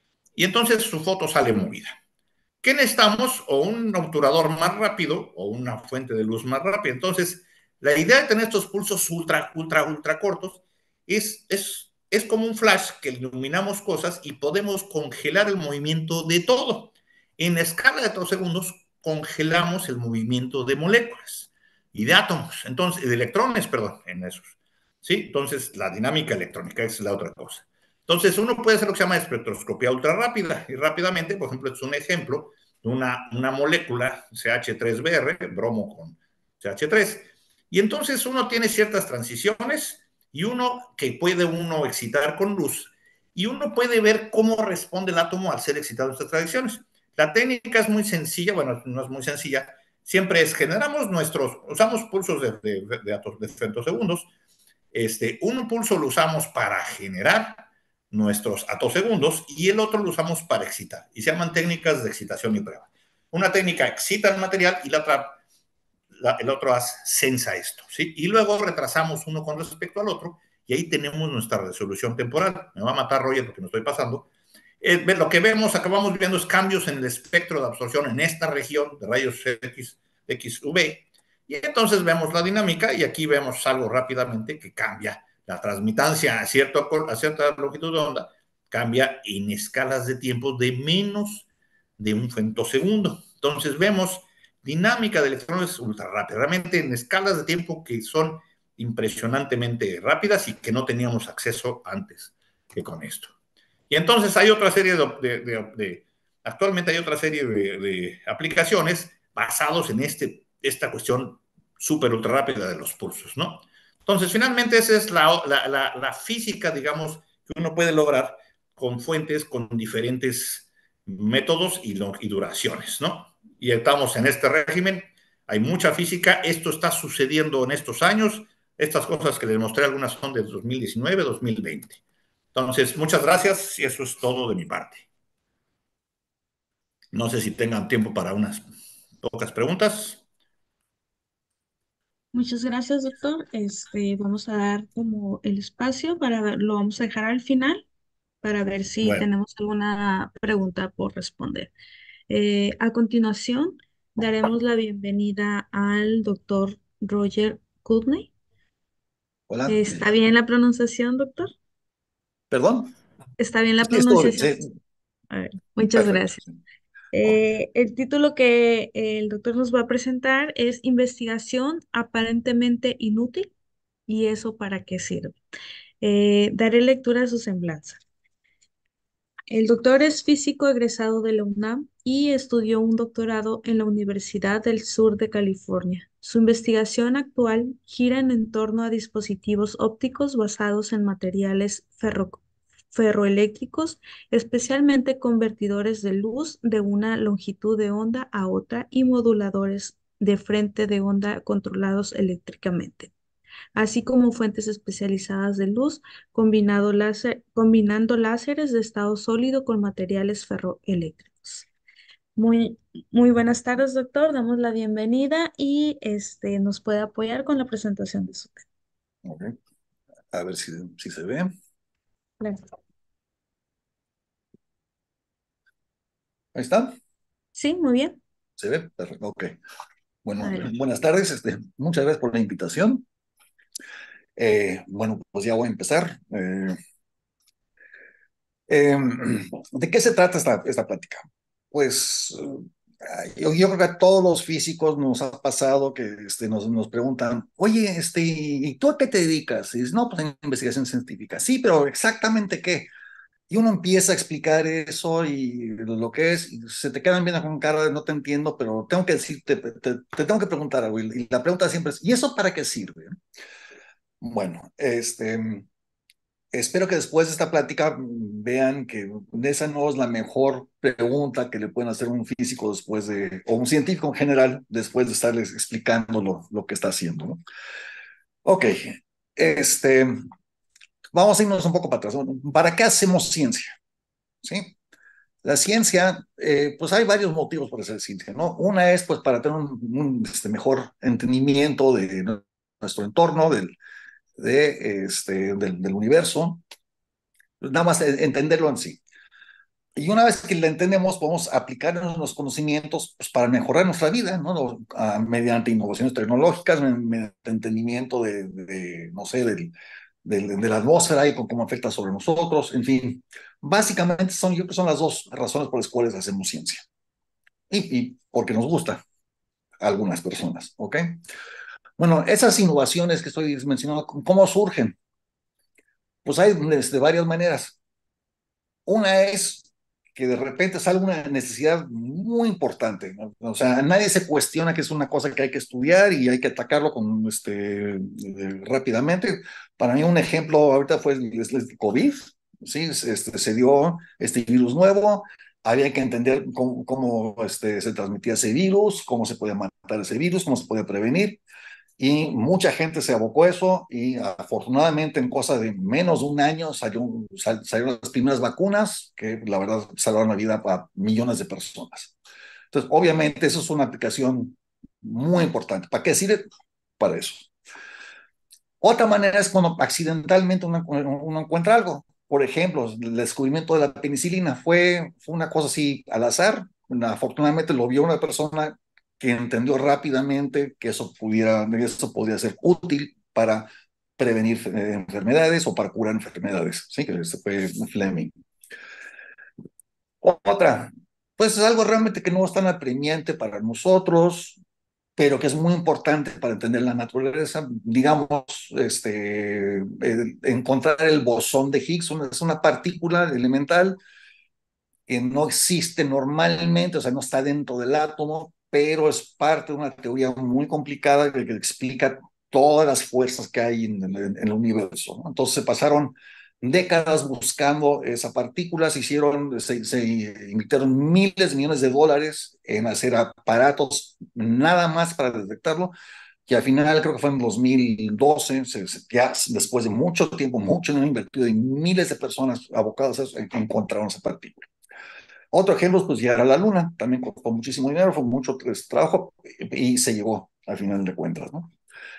Y entonces su foto sale movida. ¿Qué necesitamos? O un obturador más rápido o una fuente de luz más rápida. Entonces, la idea de tener estos pulsos ultra, ultra, ultra cortos es, es, es como un flash que iluminamos cosas y podemos congelar el movimiento de todo. En escala de dos segundos, congelamos el movimiento de moléculas y de átomos, entonces, de electrones, perdón, en esos. ¿Sí? Entonces, la dinámica electrónica es la otra cosa. Entonces, uno puede hacer lo que se llama espectroscopía ultra rápida y rápidamente, por ejemplo, es un ejemplo de una, una molécula C H tres B R, bromo con C H tres, y entonces uno tiene ciertas transiciones y uno que puede uno excitar con luz y uno puede ver cómo responde el átomo al ser excitado en estas transiciones. La técnica es muy sencilla, bueno, no es muy sencilla, siempre es generamos nuestros, usamos pulsos de, de, de, de, de femtosegundos, este, un pulso lo usamos para generar nuestros atosegundos y el otro lo usamos para excitar. Y se llaman técnicas de excitación y prueba. Una técnica excita el material y la otra, la, el otro hace, sensa esto. ¿Sí? Y luego retrasamos uno con respecto al otro y ahí tenemos nuestra resolución temporal. Me va a matar Roger porque me estoy pasando. Eh, lo que vemos, acabamos viendo es cambios en el espectro de absorción en esta región de rayos X, X U V. Y entonces vemos la dinámica y aquí vemos algo rápidamente que cambia la transmitancia a, cierto, a cierta longitud de onda, cambia en escalas de tiempo de menos de un femtosegundo. Entonces vemos dinámica de electrones ultra rápida, realmente en escalas de tiempo que son impresionantemente rápidas y que no teníamos acceso antes que con esto. Y entonces hay otra serie de, de, de, de actualmente hay otra serie de, de aplicaciones basados en este, esta cuestión súper ultra rápida de los pulsos, ¿no? Entonces, finalmente esa es la, la, la, la física, digamos, que uno puede lograr con fuentes, con diferentes métodos y, lo, y duraciones, ¿no? Y estamos en este régimen, hay mucha física, esto está sucediendo en estos años, estas cosas que les mostré, algunas son de dos mil diecinueve, dos mil veinte. Entonces, muchas gracias y eso es todo de mi parte. No sé si tengan tiempo para unas pocas preguntas. Muchas gracias, doctor. Este, vamos a dar como el espacio para ver, lo vamos a dejar al final para ver si Bueno, tenemos alguna pregunta por responder. Eh, a continuación, daremos la bienvenida al doctor Roger Courtney. Hola, ¿Está bien la pronunciación, doctor? perdón. ¿Está bien la Sí, estuvo bien, pronunciación? sí, A ver, muchas perfecto. gracias. Sí. Ok. Eh, el título que el doctor nos va a presentar es Investigación aparentemente inútil. ¿Y eso para qué sirve? Eh, daré lectura a su semblanza. El doctor es físico egresado de la UNAM y estudió un doctorado en la Universidad del Sur de California. Su investigación actual gira en torno a dispositivos ópticos basados en materiales ferro- ferroeléctricos, especialmente convertidores de luz de una longitud de onda a otra y moduladores de frente de onda controlados eléctricamente, así como fuentes especializadas de luz, combinado láser- combinando láseres de estado sólido con materiales ferroeléctricos. Muy, muy buenas tardes, doctor. Damos la bienvenida y este, nos puede apoyar con la presentación de su tema. Ok. A ver si, si se ve. Gracias. Ahí está. Sí, muy bien. ¿Se ve? Perfecto. Ok. Bueno, Adelante. buenas tardes, este, muchas gracias por la invitación. Eh, bueno, pues ya voy a empezar. Eh, eh, ¿de qué se trata esta, esta plática? Pues eh, yo, yo creo que a todos los físicos nos ha pasado que este, nos, nos preguntan, oye, este, ¿y tú a qué te dedicas? Y dices, no, pues en investigación científica. Sí, pero exactamente qué. Y uno empieza a explicar eso y lo que es, y se te quedan viendo con cara de no te entiendo, pero tengo que decirte, te, te, te tengo que preguntar algo. Y la pregunta siempre es, ¿y eso para qué sirve? Bueno, este, espero que después de esta plática mm, vean que esa no es la mejor pregunta que le pueden hacer un físico después de, o un científico en general, después de estarles explicando lo, lo que está haciendo, ¿no? Ok, este, vamos a irnos un poco para atrás, ¿no? ¿Para qué hacemos ciencia? ¿Sí? La ciencia, eh, pues hay varios motivos para hacer ciencia, ¿no? Una es pues para tener un, un, este, mejor entendimiento de nuestro entorno, del, de, este, del, del universo, nada más entenderlo en sí. Y una vez que lo entendemos, podemos aplicar los conocimientos pues, para mejorar nuestra vida, ¿no? A, mediante innovaciones tecnológicas, mediante entendimiento de, de no sé, del, del, de la atmósfera y cómo afecta sobre nosotros, en fin. Básicamente son, yo creo que son las dos razones por las cuales hacemos ciencia. Y, y porque nos gusta a algunas personas, ¿ok? Bueno, esas innovaciones que estoy mencionando, ¿cómo surgen? Pues hay de varias maneras. Una es que de repente sale una necesidad muy importante, ¿no? O sea, nadie se cuestiona que es una cosa que hay que estudiar y hay que atacarlo con, este, eh, rápidamente. Para mí un ejemplo ahorita fue el, el COVID, ¿sí? Este, se dio este virus nuevo, había que entender cómo, cómo este, se transmitía ese virus, cómo se podía matar ese virus, cómo se podía prevenir. Y mucha gente se abocó a eso y afortunadamente en cosa de menos de un año salió, sal, salieron las primeras vacunas que la verdad salvaron la vida a millones de personas. Entonces, obviamente eso es una aplicación muy importante. ¿Para qué sirve? Para eso. Otra manera es cuando accidentalmente uno, uno encuentra algo. Por ejemplo, el descubrimiento de la penicilina fue, fue una cosa así al azar. Afortunadamente lo vio una persona que entendió rápidamente que eso pudiera, eso podía ser útil para prevenir eh, enfermedades o para curar enfermedades. Sí, que ese fue Fleming. Otra, pues es algo realmente que no es tan apremiante para nosotros, pero que es muy importante para entender la naturaleza. Digamos, este, el- encontrar el bosón de Higgs, una, es una partícula elemental que no existe normalmente, o sea, no está dentro del átomo, pero es parte de una teoría muy complicada que, que explica todas las fuerzas que hay en, en- en el universo, ¿no? Entonces se pasaron décadas buscando esa partícula, se hicieron, se, se invirtieron miles de millones de dólares en hacer aparatos nada más para detectarlo, que al final creo que fue en dos mil doce, se, se, ya después de mucho tiempo, mucho dinero invertido y miles de personas abocadas a eso, encontraron esa partícula. Otro ejemplo, pues llegar a la Luna, también costó muchísimo dinero, fue mucho pues, trabajo y se llegó al final de cuentas, ¿no?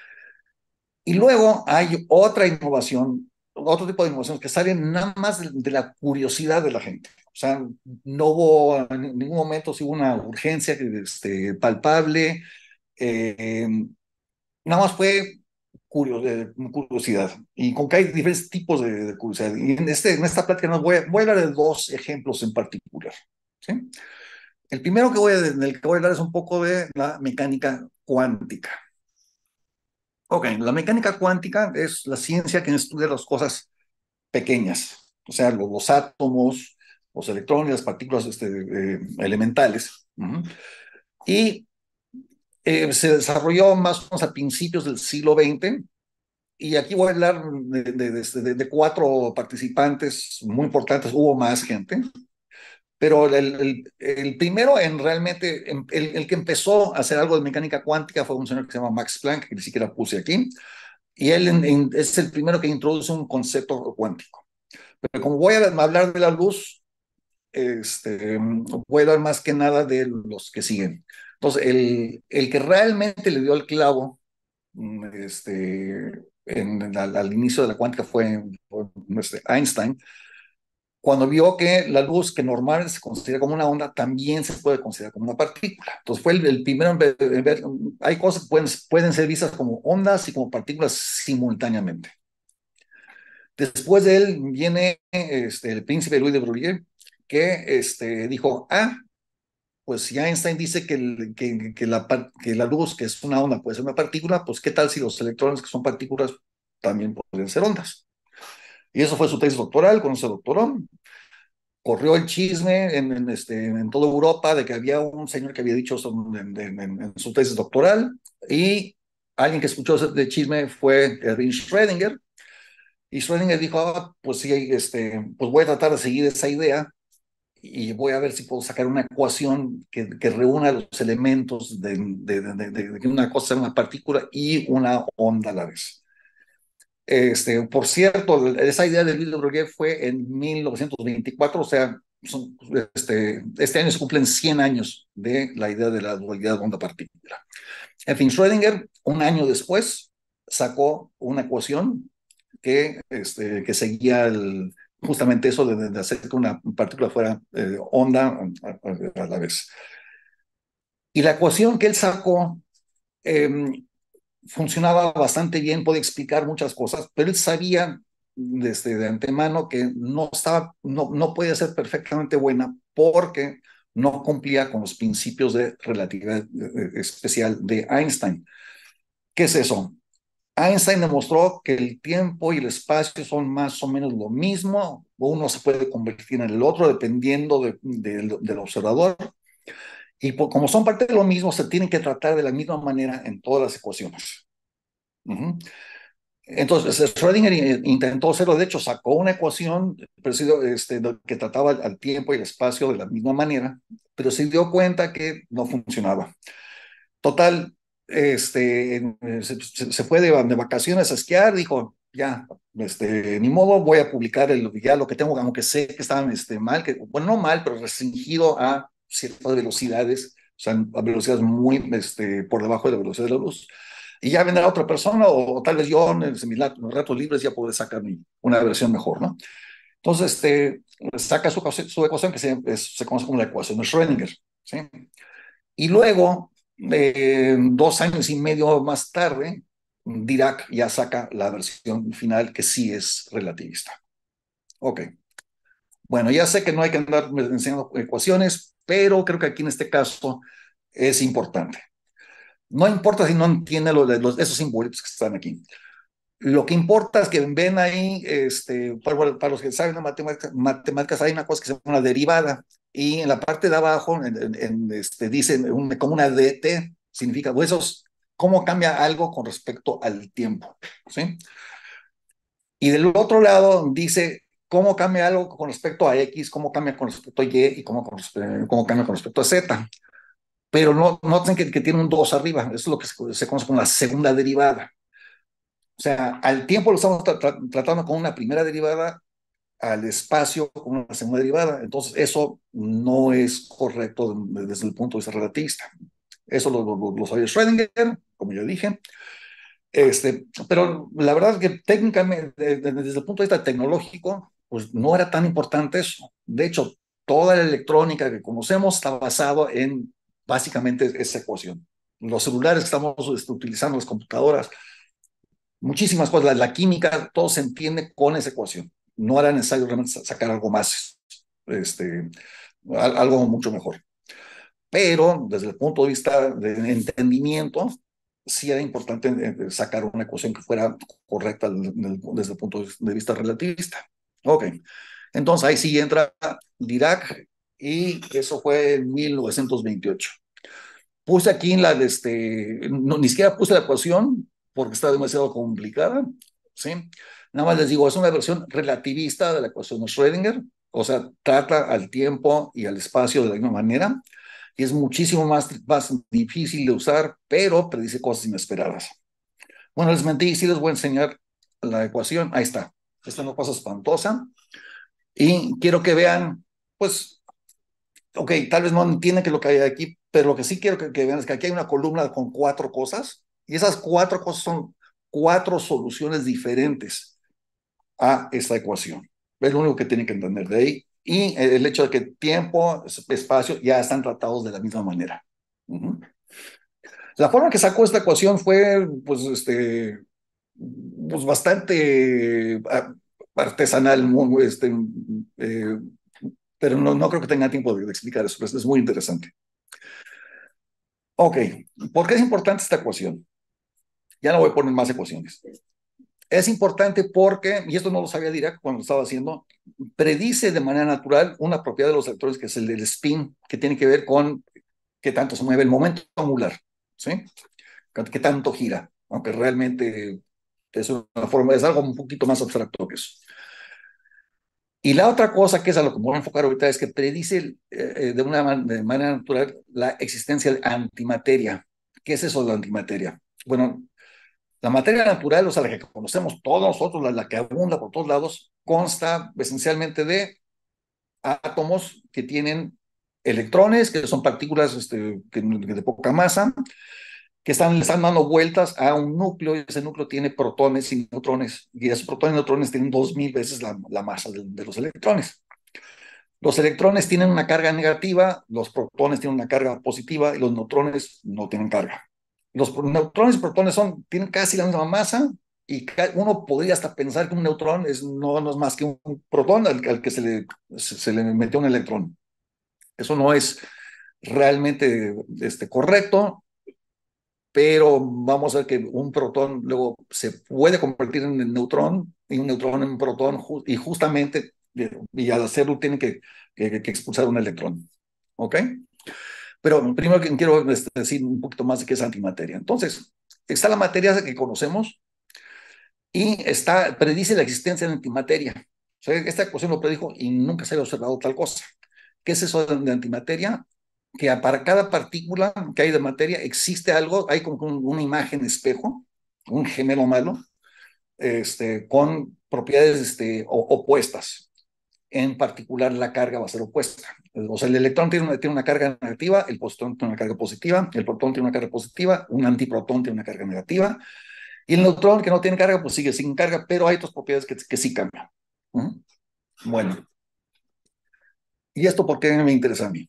Y luego hay otra innovación, otro tipo de innovaciones que salen nada más de, de la curiosidad de la gente. O sea, no hubo en ningún momento si hubo una urgencia este, palpable, eh, nada más fue curio- eh, curiosidad. Y con que hay diferentes tipos de, de curiosidad. Y en, este, en esta plática nos voy a, voy a hablar de dos ejemplos en particular. ¿Sí? El primero que voy a, del que voy a hablar es un poco de la mecánica cuántica. Ok, la mecánica cuántica es la ciencia que estudia las cosas pequeñas, o sea, los, los átomos, los electrones, las partículas este, eh, elementales. Uh-huh. Y eh, se desarrolló más o menos a principios del siglo veinte. Y aquí voy a hablar de, de, de, de cuatro participantes muy importantes, hubo más gente, pero el, el, el primero en realmente, el, el, que empezó a hacer algo de mecánica cuántica fue un señor que se llama Max Planck, que ni siquiera puse aquí, y él en, en, es el primero que introduce un concepto cuántico. Pero como voy a hablar de la luz, este, voy a hablar más que nada de los que siguen. Entonces, el, el que realmente le dio el clavo este, en, al, al, inicio de la cuántica fue, fue este, Einstein, cuando vio que la luz que normalmente se considera como una onda también se puede considerar como una partícula. Entonces fue el, el primero en ver, en ver, hay cosas que pueden, pueden ser vistas como ondas y como partículas simultáneamente. Después de él viene este, el príncipe Louis de Broglie, que este, dijo, ah, pues si Einstein dice que, el, que, que, la, que la luz, que es una onda, puede ser una partícula, pues qué tal si los electrones, que son partículas, también podrían ser ondas. Y eso fue su tesis doctoral, con ese doctoró. Corrió el chisme en, en, este, en toda Europa de que había un señor que había dicho eso en, en, en su tesis doctoral, y alguien que escuchó ese chisme fue Erwin Schrödinger, y Schrödinger dijo, ah, pues sí, este, pues voy a tratar de seguir esa idea y voy a ver si puedo sacar una ecuación que, que reúna los elementos de, de, de, de, de que una cosa sea una partícula y una onda a la vez. Este, por cierto, esa idea del Louis de Broglie fue en mil novecientos veinticuatro, o sea, son, este, este año se cumplen cien años de la idea de la dualidad onda-partícula. En fin, Schrödinger, un año después, sacó una ecuación que, este, que seguía el, justamente eso de, de, hacer que una partícula fuera eh, onda a, a, a, la vez. Y la ecuación que él sacó eh, funcionaba bastante bien, podía explicar muchas cosas, pero él sabía desde de antemano que no estaba, no, no podía ser perfectamente buena porque no cumplía con los principios de relatividad especial de Einstein. ¿Qué es eso? Einstein demostró que el tiempo y el espacio son más o menos lo mismo, uno se puede convertir en el otro dependiendo de, de, del observador, y por, como son parte de lo mismo, se tienen que tratar de la misma manera en todas las ecuaciones. Uh-huh. Entonces, Schrödinger intentó hacerlo, de hecho, sacó una ecuación este, que trataba al tiempo y el espacio de la misma manera, pero se dio cuenta que no funcionaba. Total, este, se, se fue de, de, vacaciones a esquiar, dijo, ya, este, ni modo, voy a publicar el, ya lo que tengo, aunque sé que estaban este, mal, que, bueno, no mal, pero restringido a ciertas velocidades, o sea, a velocidades muy este, por debajo de la velocidad de la luz. Y ya vendrá otra persona, o, o tal vez yo en mis ratos libres ya podré sacar mi, una versión mejor, ¿no? Entonces, este, saca su, su ecuación que se, es, se conoce como la ecuación de Schrödinger, ¿sí? Y luego, eh, dos años y medio más tarde, Dirac ya saca la versión final que sí es relativista. Ok. Bueno, ya sé que no hay que andar enseñando ecuaciones, pero creo que aquí en este caso es importante. No importa si no entiende los, los, esos simbolitos que están aquí. Lo que importa es que ven ahí, este, para, para los que saben de matemáticas, matemáticas, hay una cosa que se llama una derivada. Y en la parte de abajo en, en, en, este, dicen un, como una dt, significa huesos, cómo cambia algo con respecto al tiempo. ¿Sí? Y del otro lado dice cómo cambia algo con respecto a x, cómo cambia con respecto a y y cómo, con, cómo cambia con respecto a z. Pero no noten que, que tiene un dos arriba. Eso es lo que se, se conoce como la segunda derivada. O sea, al tiempo lo estamos tra tra tratando con una primera derivada, al espacio con una segunda derivada. Entonces, eso no es correcto desde el punto de vista relativista. Eso lo, lo, lo sabía Schrödinger, como yo dije. Este, pero la verdad es que técnicamente, desde el punto de vista tecnológico, pues no era tan importante eso. De hecho, toda la electrónica que conocemos está basado en básicamente esa ecuación. Los celulares que estamos este, utilizando, las computadoras, muchísimas cosas, la, la química, todo se entiende con esa ecuación. No era necesario realmente sacar algo más, este, algo mucho mejor. Pero desde el punto de vista de entendimiento, sí era importante sacar una ecuación que fuera correcta desde el punto de vista relativista. Ok, entonces ahí sí entra Dirac y eso fue en mil novecientos veintiocho. Puse aquí en la, este, no, ni siquiera puse la ecuación porque está demasiado complicada, ¿sí? Nada más les digo, es una versión relativista de la ecuación de Schrödinger, o sea, trata al tiempo y al espacio de la misma manera, y es muchísimo más, más difícil de usar, pero predice cosas inesperadas. Bueno, les mentí, sí les voy a enseñar la ecuación, ahí está. Esta es una cosa espantosa, y quiero que vean, pues, ok, tal vez no entienden que lo que hay aquí, pero lo que sí quiero que, que vean es que aquí hay una columna con cuatro cosas, y esas cuatro cosas son cuatro soluciones diferentes a esta ecuación. Es lo único que tienen que entender de ahí. Y el hecho de que tiempo, espacio, ya están tratados de la misma manera. Uh-huh. La forma que sacó esta ecuación fue, pues, este, pues bastante artesanal, muy, este, eh, pero no, no creo que tenga tiempo de, de explicar eso, pero es muy interesante. Ok, ¿por qué es importante esta ecuación? Ya no voy a poner más ecuaciones. Es importante porque, y esto no lo sabía Dirac cuando lo estaba haciendo, predice de manera natural una propiedad de los electrones que es el del spin, que tiene que ver con qué tanto se mueve el momento angular, ¿sí? Qué tanto gira, aunque realmente es una forma, es algo un poquito más abstracto que eso. Y la otra cosa que es a lo que me voy a enfocar ahorita es que predice eh, de una man de manera natural la existencia de antimateria. ¿Qué es eso de la antimateria? Bueno, la materia natural, o sea, la que conocemos todos nosotros, la, la que abunda por todos lados, consta esencialmente de átomos que tienen electrones, que son partículas este, que, de poca masa, que están, le están dando vueltas a un núcleo, y ese núcleo tiene protones y neutrones, y esos protones y neutrones tienen dos mil veces la, la masa de, de los electrones. Los electrones tienen una carga negativa, los protones tienen una carga positiva y los neutrones no tienen carga. Los neutrones y protones son, tienen casi la misma masa y uno podría hasta pensar que un neutrón es, no, no es más que un protón al, al que se le, se, se le metió un electrón. Eso no es realmente este, correcto, pero vamos a ver que un protón luego se puede convertir en el neutrón y un neutrón en un protón ju y justamente y al hacerlo tiene que, que, que expulsar un electrón. ¿Ok? Pero primero quiero decir un poquito más de qué es antimateria. Entonces, está la materia que conocemos y está, predice la existencia de antimateria. O sea, esta ecuación lo predijo y nunca se había observado tal cosa. ¿Qué es eso de antimateria? Que para cada partícula que hay de materia existe algo, hay como una imagen espejo, un gemelo malo, este, con propiedades este, opuestas. En particular, la carga va a ser opuesta. O sea, el electrón tiene una, tiene una carga negativa, el positron tiene una carga positiva, el protón tiene una carga positiva, un antiprotón tiene una carga negativa, y el neutrón que no tiene carga, pues sigue sin carga, pero hay otras propiedades que, que sí cambian. ¿Mm? Bueno, ¿y esto por qué me interesa a mí?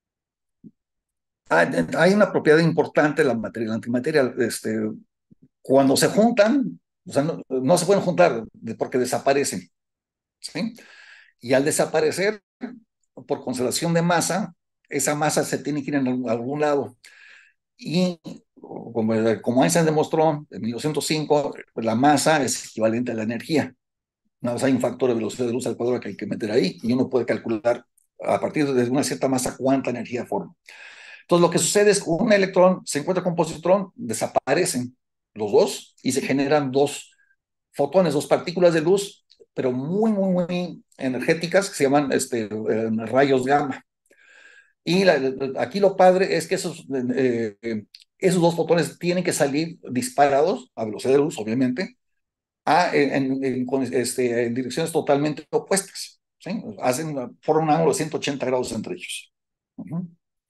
Hay una propiedad importante de la materia, la antimateria, este, cuando se juntan, o sea, no, no se pueden juntar porque desaparecen, ¿sí? Y al desaparecer, por conservación de masa, esa masa se tiene que ir en algún lado. Y como, como Einstein demostró en mil novecientos cinco, pues la masa es equivalente a la energía. Nada más hay un factor de velocidad de luz al cuadrado que hay que meter ahí y uno puede calcular a partir de una cierta masa cuánta energía forma. Entonces, lo que sucede es que un electrón se encuentra con un positrón, desaparecen los dos y se generan dos fotones, dos partículas de luz, pero muy, muy, muy energéticas, que se llaman este, eh, rayos gamma. Y la, aquí lo padre es que esos, eh, esos dos fotones tienen que salir disparados a velocidad de luz, obviamente, a, en, en, este, en direcciones totalmente opuestas. ¿Sí? Hacen, forman un ángulo de ciento ochenta grados entre ellos. Uh-huh.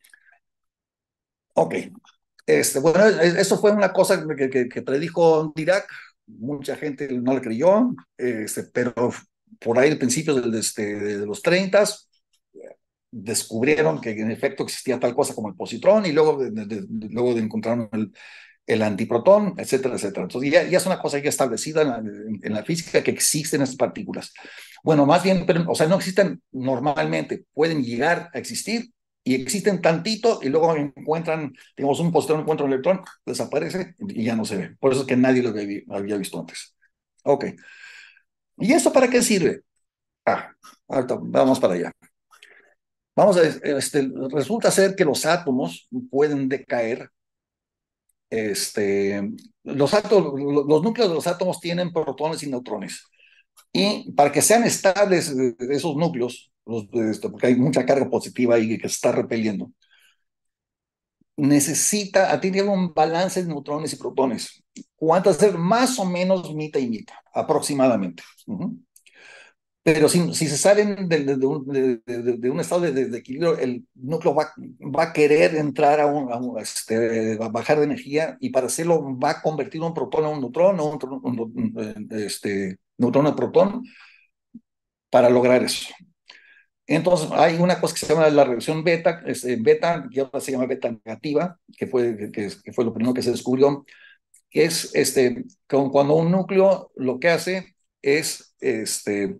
Ok. Este, bueno, eso fue una cosa que, que, que predijo Dirac, mucha gente no le creyó, este, pero por ahí de principios de, este, de los treinta descubrieron que en efecto existía tal cosa como el positrón y luego de, de, de, luego de encontraron el, el antiprotón, etcétera, etcétera. Entonces ya, ya es una cosa ya establecida en la, en, en la física que existen estas partículas. Bueno, más bien, pero, o sea, no existen normalmente, pueden llegar a existir y existen tantito y luego encuentran, digamos, un positrón encuentra un electrón, desaparece y ya no se ve. Por eso es que nadie lo había, había visto antes. Ok. ¿Y esto para qué sirve? Ah, ahorita vamos para allá. Vamos a, este, resulta ser que los átomos pueden decaer. Este, los, átomos, los núcleos de los átomos tienen protones y neutrones. Y para que sean estables esos núcleos, los, este, porque hay mucha carga positiva ahí que se está repeliendo, necesita, tiene un balance de neutrones y protones. ¿Cuánto hacer? Más o menos mitad y mitad, aproximadamente. Uh-huh. Pero si, si se salen de, de, de, un, de, de, de un estado de, de, equilibrio, el núcleo va, va a querer entrar a, un, a, un, este, a bajar de energía y para hacerlo va a convertir un protón a un neutrón o un, un, un este, neutrón a protón para lograr eso. Entonces, hay una cosa que se llama la reacción beta, este, beta, que ahora se llama beta negativa, que fue, que, que fue lo primero que se descubrió, que es este, cuando un núcleo lo que hace es este,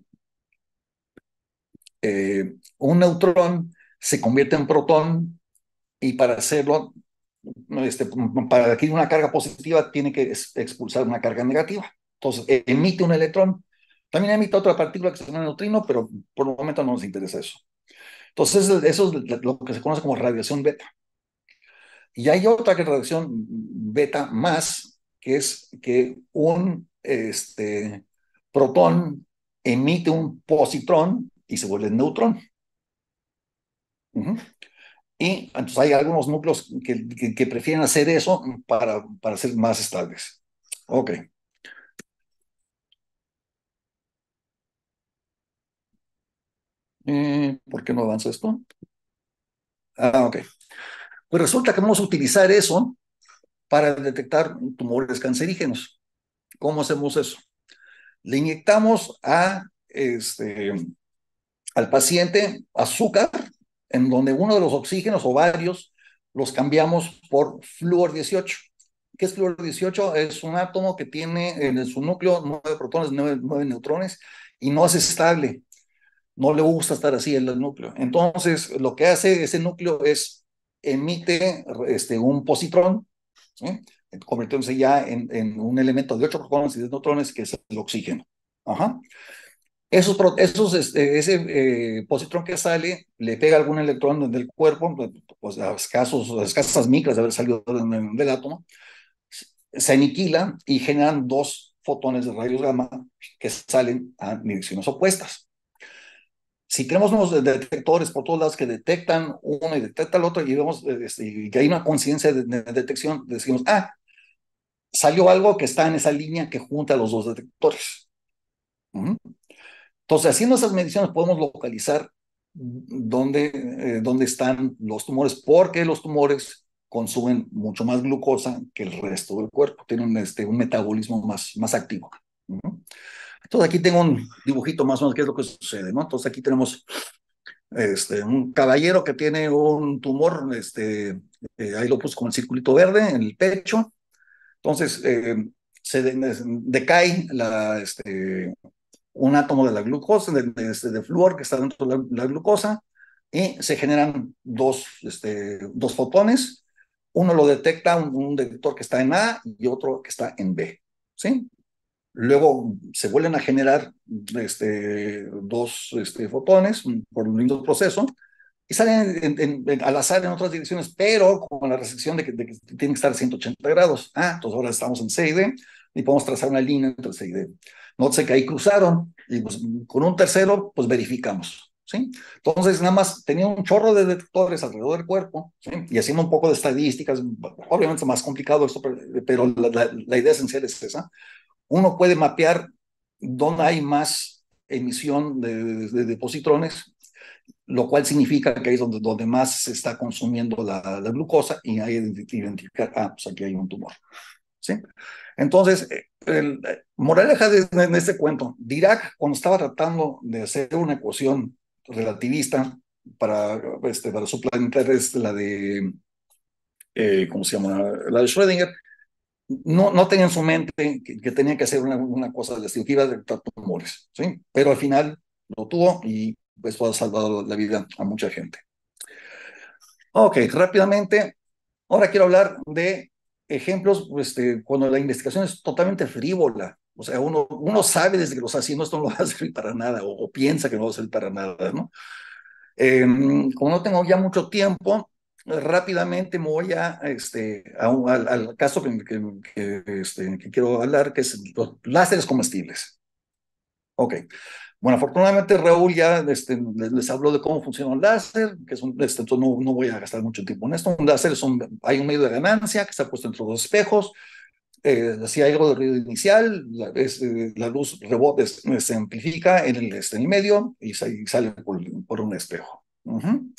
eh, un neutrón se convierte en protón y para hacerlo, este, para adquirir una carga positiva, tiene que expulsar una carga negativa. Entonces, emite un electrón. También emite otra partícula que se llama neutrino, pero por el momento no nos interesa eso. Entonces, eso es lo que se conoce como radiación beta. Y hay otra que es radiación beta más, que es que un este, protón emite un positrón y se vuelve neutrón. Uh-huh. Y entonces hay algunos núcleos que, que, que prefieren hacer eso para, para ser más estables. Ok. Eh, ¿por qué no avanza esto? Ah, ok. Pues resulta que vamos a utilizar eso para detectar tumores cancerígenos. ¿Cómo hacemos eso? Le inyectamos a, este, al paciente azúcar, en donde uno de los oxígenos o varios los cambiamos por flúor dieciocho. ¿Qué es flúor dieciocho? Es un átomo que tiene en su núcleo nueve protones, nueve, nueve neutrones y no es estable. No le gusta estar así en el núcleo. Entonces, lo que hace ese núcleo es emite este, un positrón, ¿sí? Convirtiéndose ya en, en un elemento de ocho protones y diez neutrones, que es el oxígeno. Ajá. Esos, esos, este, ese eh, positrón que sale le pega algún electrón del cuerpo, pues a escasos, a escasas micras de haber salido del, del átomo, se aniquila y generan dos fotones de rayos gamma que salen a direcciones opuestas. Si tenemos unos detectores por todos lados que detectan uno y detectan el otro y vemos este, que hay una conciencia de, de detección, decimos, ah, salió algo que está en esa línea que junta los dos detectores. Uh-huh. Entonces, haciendo esas mediciones podemos localizar dónde, eh, dónde están los tumores, porque los tumores consumen mucho más glucosa que el resto del cuerpo, tienen este, un metabolismo más, más activo. Uh-huh. Entonces, aquí tengo un dibujito más o menos qué es lo que sucede, ¿no? Entonces, aquí tenemos este, un caballero que tiene un tumor, este, eh, ahí lo puse con el circulito verde en el pecho. Entonces, eh, se de, decae la, este, un átomo de la glucosa, de, de, de flúor que está dentro de la, la glucosa, y se generan dos, este, dos fotones. Uno lo detecta un, un detector que está en A y otro que está en B. ¿Sí? Luego se vuelven a generar este, dos este, fotones por un mismo proceso y salen en, en, en, al azar en otras direcciones, pero con la restricción de que, de que tienen que estar a ciento ochenta grados. Ah, entonces ahora estamos en C y D y podemos trazar una línea entre C y D. Nótese que ahí cruzaron y pues, con un tercero, pues verificamos. ¿Sí? Entonces, nada más tenía un chorro de detectores alrededor del cuerpo, ¿sí? Y haciendo un poco de estadísticas, obviamente es más complicado esto, pero, pero la, la, la idea esencial es esa. Uno puede mapear dónde hay más emisión de, de, de positrones, lo cual significa que ahí es donde, donde más se está consumiendo la, la glucosa y ahí identificar, ah, pues aquí hay un tumor. ¿Sí? Entonces, el, moraleja de, de, de este cuento, Dirac, cuando estaba tratando de hacer una ecuación relativista para, este, para suplantar este, la de, eh, ¿cómo se llama? La de Schrödinger, no, no tenía en su mente que, que tenía que hacer una, una cosa destructiva de tumores, ¿sí? Pero al final lo tuvo y eso ha salvado la vida a mucha gente. Ok, rápidamente, ahora quiero hablar de ejemplos este, cuando la investigación es totalmente frívola. O sea, uno, uno sabe desde que lo está haciendo esto no va a servir para nada o, o piensa que no va a servir para nada, ¿no? Eh, como no tengo ya mucho tiempo, rápidamente me voy a, este, a un, al, al, caso que, que, que, este, que quiero hablar, que es los láseres comestibles. Ok. Bueno, afortunadamente Raúl ya este, les, les habló de cómo funciona un láser, que es un, este, entonces no, no voy a gastar mucho tiempo en esto. Un láser es un, hay un medio de ganancia que está puesto entre dos espejos. Eh, si hay algo de ruido inicial, la, es, eh, la luz rebote, se amplifica en el, este, en el medio y, y sale por, por un espejo. Uh-huh.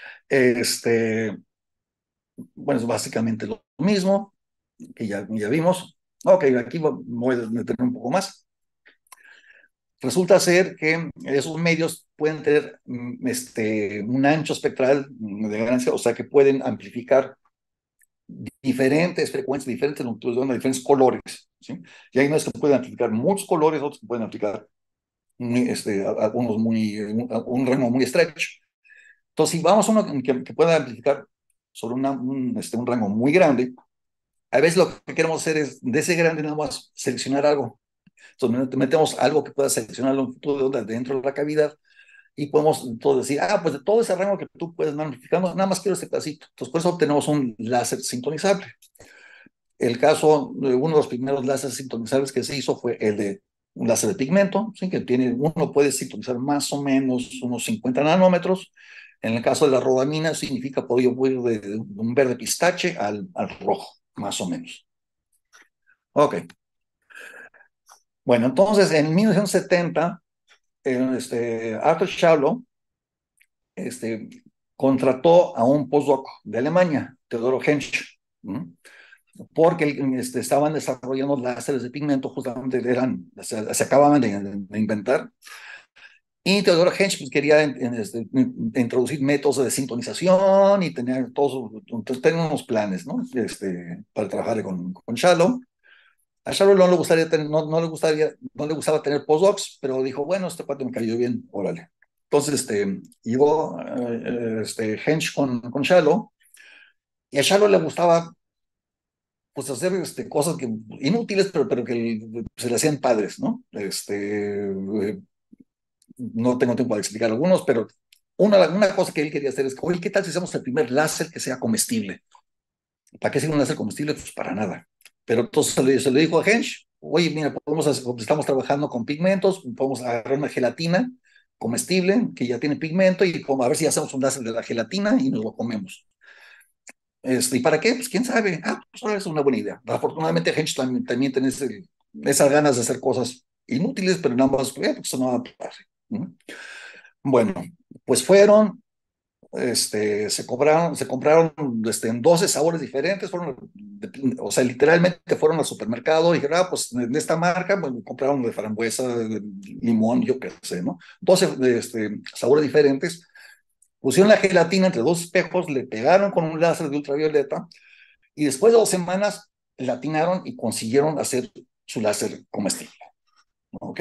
Este, bueno, es básicamente lo mismo que ya, ya vimos. Ok, aquí voy a detener un poco más. Resulta ser que esos medios pueden tener mm, este, un ancho espectral de ganancia, o sea que pueden amplificar diferentes frecuencias, diferentes longitudes, diferentes colores, ¿sí? Y hay unos que pueden amplificar muchos colores, otros que pueden amplificar muy, este, algunos muy, un, un rango muy estrecho. Entonces, si vamos a uno que, que pueda amplificar sobre una, un, este, un rango muy grande, a veces lo que queremos hacer es de ese grande nada más seleccionar algo. Entonces metemos algo que pueda seleccionar la longitud de onda dentro de la cavidad y podemos entonces decir, ah, pues de todo ese rango que tú puedes andar amplificando, nada más quiero este pedacito. Entonces, por eso obtenemos un láser sintonizable. El caso, uno de los primeros láseres sintonizables que se hizo fue el de un láser de pigmento, ¿sí? Que tiene, uno puede sintonizar más o menos unos cincuenta nanómetros. En el caso de la rodamina, significa poder ir de un verde pistache al, al rojo, más o menos. Ok. Bueno, entonces en mil novecientos setenta, eh, este, Arthur Shallow este, contrató a un postdoc de Alemania, Teodoro Hensch, ¿no? Porque este, estaban desarrollando láseres de pigmento, justamente eran, se, se acababan de, de, inventar. Y Teodoro Hensch pues, quería en, en, este, introducir métodos de sintonización y tener todos, entonces tenía unos planes, ¿no? Este, para trabajar con, con Shallow. A Shallow no le gustaría tener, no, no le gustaría, no le gustaba tener postdocs, pero dijo, bueno, este cuate me cayó bien, órale. Entonces, este, llegó eh, este, Hensch con, con Shallow, y a Shallow le gustaba pues hacer este, cosas que, inútiles, pero, pero que se le hacían padres, ¿no? Este, eh, no tengo tiempo de explicar algunos, pero una, una cosa que él quería hacer es, oye, ¿qué tal si hacemos el primer láser que sea comestible? ¿Para qué sirve un láser comestible? Pues para nada. Pero entonces se le, se le dijo a Hensch, oye, mira, podemos hacer, estamos trabajando con pigmentos, podemos agarrar una gelatina comestible que ya tiene pigmento y como, a ver si hacemos un láser de la gelatina y nos lo comemos. Este, ¿y para qué? Pues quién sabe. Ah, pues ahora es una buena idea. Afortunadamente, Hench también, también tiene ese, esas ganas de hacer cosas inútiles, pero nada más, eh, pues no va a pasar. ¿No? Bueno, pues fueron, este, se cobraron, se compraron este, en doce sabores diferentes, fueron, de, o sea, literalmente fueron al supermercado y dijeron, ah, pues de esta marca, bueno, compraron de frambuesa, de limón, yo qué sé, ¿no? doce este, sabores diferentes. Pusieron la gelatina entre dos espejos, le pegaron con un láser de ultravioleta y después de dos semanas latinaron y consiguieron hacer su láser comestible. ¿Ok?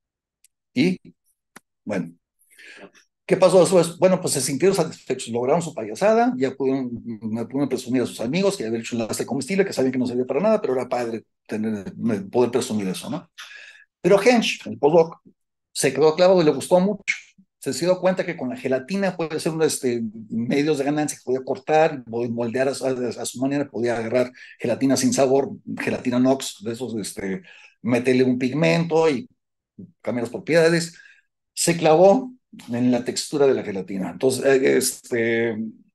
Y bueno, ¿qué pasó después? Bueno, pues se sintieron satisfechos, lograron su payasada, ya pudieron, me pudieron presumir a sus amigos que habían hecho un láser comestible, que sabían que no servía para nada, pero era padre tener, poder presumir eso, ¿no? Pero Hensch, el postdoc, se quedó clavado y le gustó mucho. Se dio cuenta que con la gelatina puede hacer unos este, medios de ganancia que podía cortar, moldear a, a, a, su manera, podía agarrar gelatina sin sabor, gelatina Nox, de esos, este, meterle un pigmento y cambiar las propiedades. Se clavó en la textura de la gelatina. Entonces, este,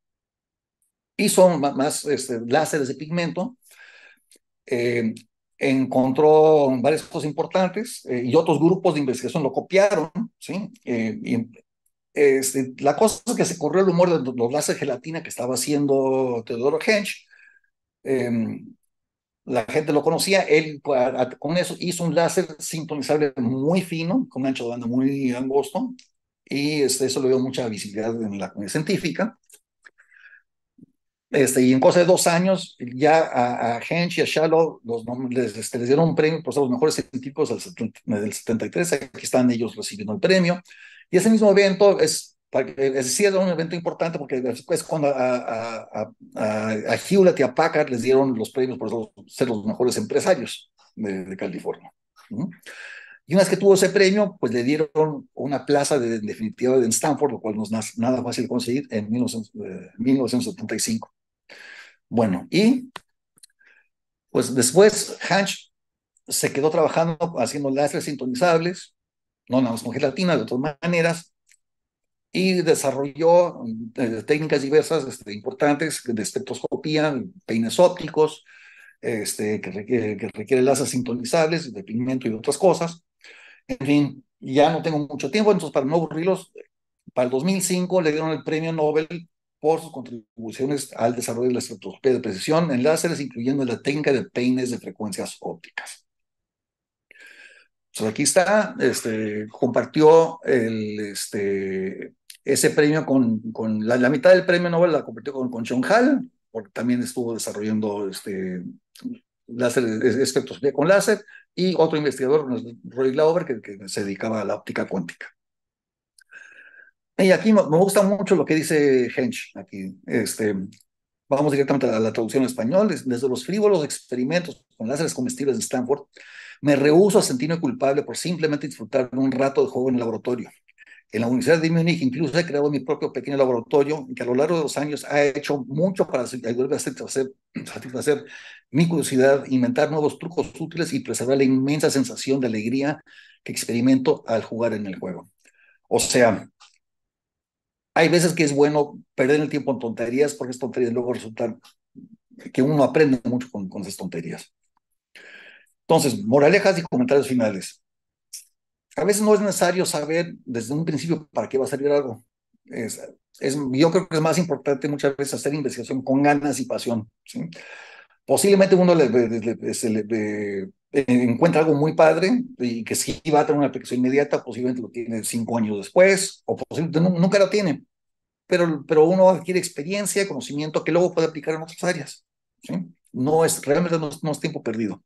hizo más este, láseres de pigmento. Eh, encontró varias cosas importantes eh, y otros grupos de investigación lo copiaron, ¿sí? Eh, y, este, la cosa es que se corrió el rumor de los láseres gelatina que estaba haciendo Teodoro Hensch. Eh, la gente lo conocía, él con eso hizo un láser sintonizable muy fino, con un ancho de banda muy angosto, y este, eso le dio mucha visibilidad en la comunidad científica. Este, y en cosa de dos años, ya a, a Hensch y a Shallow los, les, este, les dieron un premio por ser los mejores científicos del, setenta, del setenta y tres. Aquí están ellos recibiendo el premio. Y ese mismo evento es, es decir, era un evento importante porque es cuando a, a, a, a Hewlett y a Packard les dieron los premios por ser los mejores empresarios de, de California. ¿Mm? Y una vez que tuvo ese premio, pues le dieron una plaza de, en definitiva en Stanford, lo cual no es nada fácil de conseguir, en mil novecientos setenta y cinco. Bueno, y pues después Hansch se quedó trabajando haciendo láseres sintonizables, no nada más con gelatina, de otras maneras, y desarrolló eh, técnicas diversas este, importantes de espectroscopía, peines ópticos, este, que, requiere, que requiere láseres sintonizables de pigmento y de otras cosas. En fin, ya no tengo mucho tiempo, entonces para no aburrirlos, para el dos mil cinco le dieron el premio Nobel por sus contribuciones al desarrollo de la espectroscopía de precisión en láseres, incluyendo la técnica de peines de frecuencias ópticas. Pues aquí está, este, compartió el, este, ese premio con, con la, la mitad del premio Nobel la compartió con, con Sean Hall, porque también estuvo desarrollando este, láser, espectroscopía con láser, y otro investigador, Roy Glauber, que, que se dedicaba a la óptica cuántica. Y aquí me, me gusta mucho lo que dice Hensch, aquí, este, vamos directamente a la traducción en español. Desde los frívolos experimentos con láseres comestibles de Stanford, me rehúso a sentirme culpable por simplemente disfrutar de un rato de juego en el laboratorio. En la Universidad de Múnich incluso he creado mi propio pequeño laboratorio que a lo largo de los años ha hecho mucho para ayudar a satisfacer, satisfacer mi curiosidad, inventar nuevos trucos útiles y preservar la inmensa sensación de alegría que experimento al jugar en el juego. O sea, hay veces que es bueno perder el tiempo en tonterías porque esas tonterías luego resultan que uno aprende mucho con, con esas tonterías. Entonces, moralejas y comentarios finales. A veces no es necesario saber desde un principio para qué va a servir algo. Es, es, yo creo que es más importante muchas veces hacer investigación con ganas y pasión. ¿Sí? Posiblemente uno le, le, le, se le, le encuentra algo muy padre y que sí va a tener una aplicación inmediata, posiblemente lo tiene cinco años después, o posiblemente nunca lo tiene, pero, pero uno adquiere experiencia, conocimiento que luego puede aplicar en otras áreas. ¿Sí? No es, realmente no es, no es tiempo perdido.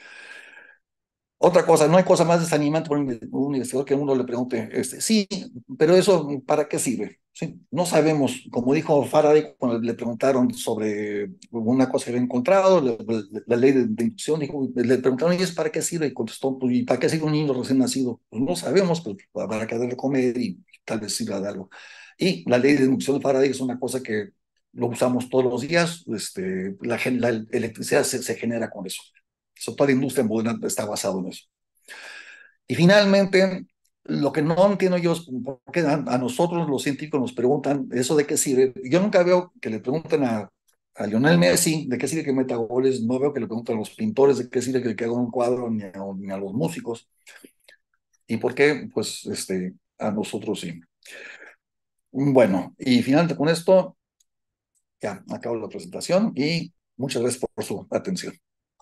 Otra cosa, no hay cosa más desanimante para un un investigador que uno le pregunte, este, sí, pero eso, ¿para qué sirve? Sí, no sabemos, como dijo Faraday cuando le preguntaron sobre una cosa que había encontrado, la, la- la ley de, de inducción, dijo, le preguntaron, ¿y es para qué sirve? Y contestó, pues, ¿y para qué sirve un niño recién nacido? Pues no sabemos, pero habrá que darle de comer y tal vez sirva de algo. Y la ley de inducción de Faraday es una cosa que lo usamos todos los días, este, la, gen- la electricidad se, se genera con eso. So, toda la industria moderna está basada en eso. Y finalmente, lo que no entiendo yo es por qué a, a nosotros los científicos nos preguntan eso de qué sirve. Yo nunca veo que le pregunten a, a Lionel Messi de qué sirve que meta goles, no veo que le pregunten a los pintores de qué sirve que, que haga un cuadro, ni a, ni a los músicos. ¿Y por qué? Pues este, a nosotros sí. Bueno, y finalmente con esto ya acabo la presentación y muchas gracias por su atención.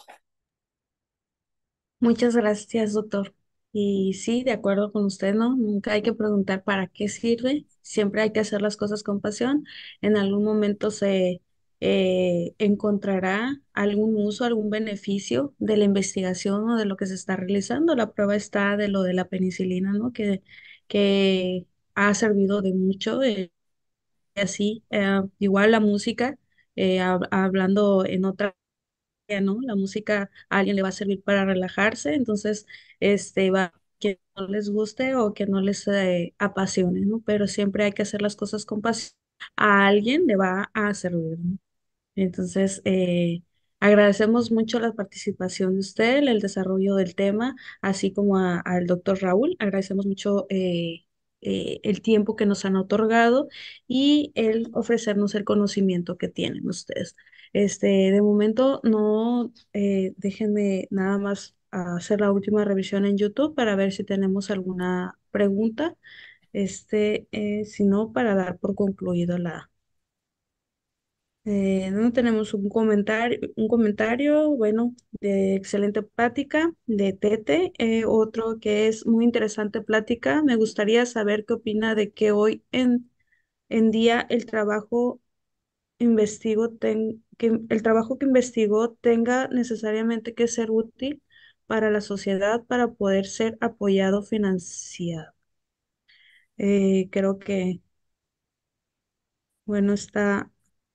Muchas gracias, doctor. Y sí, de acuerdo con usted, ¿no? Nunca hay que preguntar para qué sirve, siempre hay que hacer las cosas con pasión. En algún momento se eh, encontrará algún uso, algún beneficio de la investigación o de lo que se está realizando. La prueba está de lo de la penicilina, ¿no? Que, que ha servido de mucho. Eh, y así, eh, igual la música, eh, hab- hablando en otra ¿no? La música a alguien le va a servir para relajarse, entonces, este, va que no les guste o que no les eh, apasione, ¿no? Pero siempre hay que hacer las cosas con pasión. A alguien le va a servir, ¿no? Entonces, eh, agradecemos mucho la participación de usted, el desarrollo del tema, así como a- al doctor Raúl. Agradecemos mucho eh, eh, el tiempo que nos han otorgado y el ofrecernos el conocimiento que tienen ustedes. Este, de momento, no eh, déjenme nada más hacer la última revisión en YouTube para ver si tenemos alguna pregunta. Este, eh, si no, para dar por concluido la eh, no tenemos un comentario, un comentario, bueno, de excelente plática de Tete. Eh, otro que es muy interesante plática. Me gustaría saber qué opina de que hoy en, en día el trabajo investigo ten- que el trabajo que investigó tenga necesariamente que ser útil para la sociedad para poder ser apoyado financiado. Eh, creo que, bueno, está,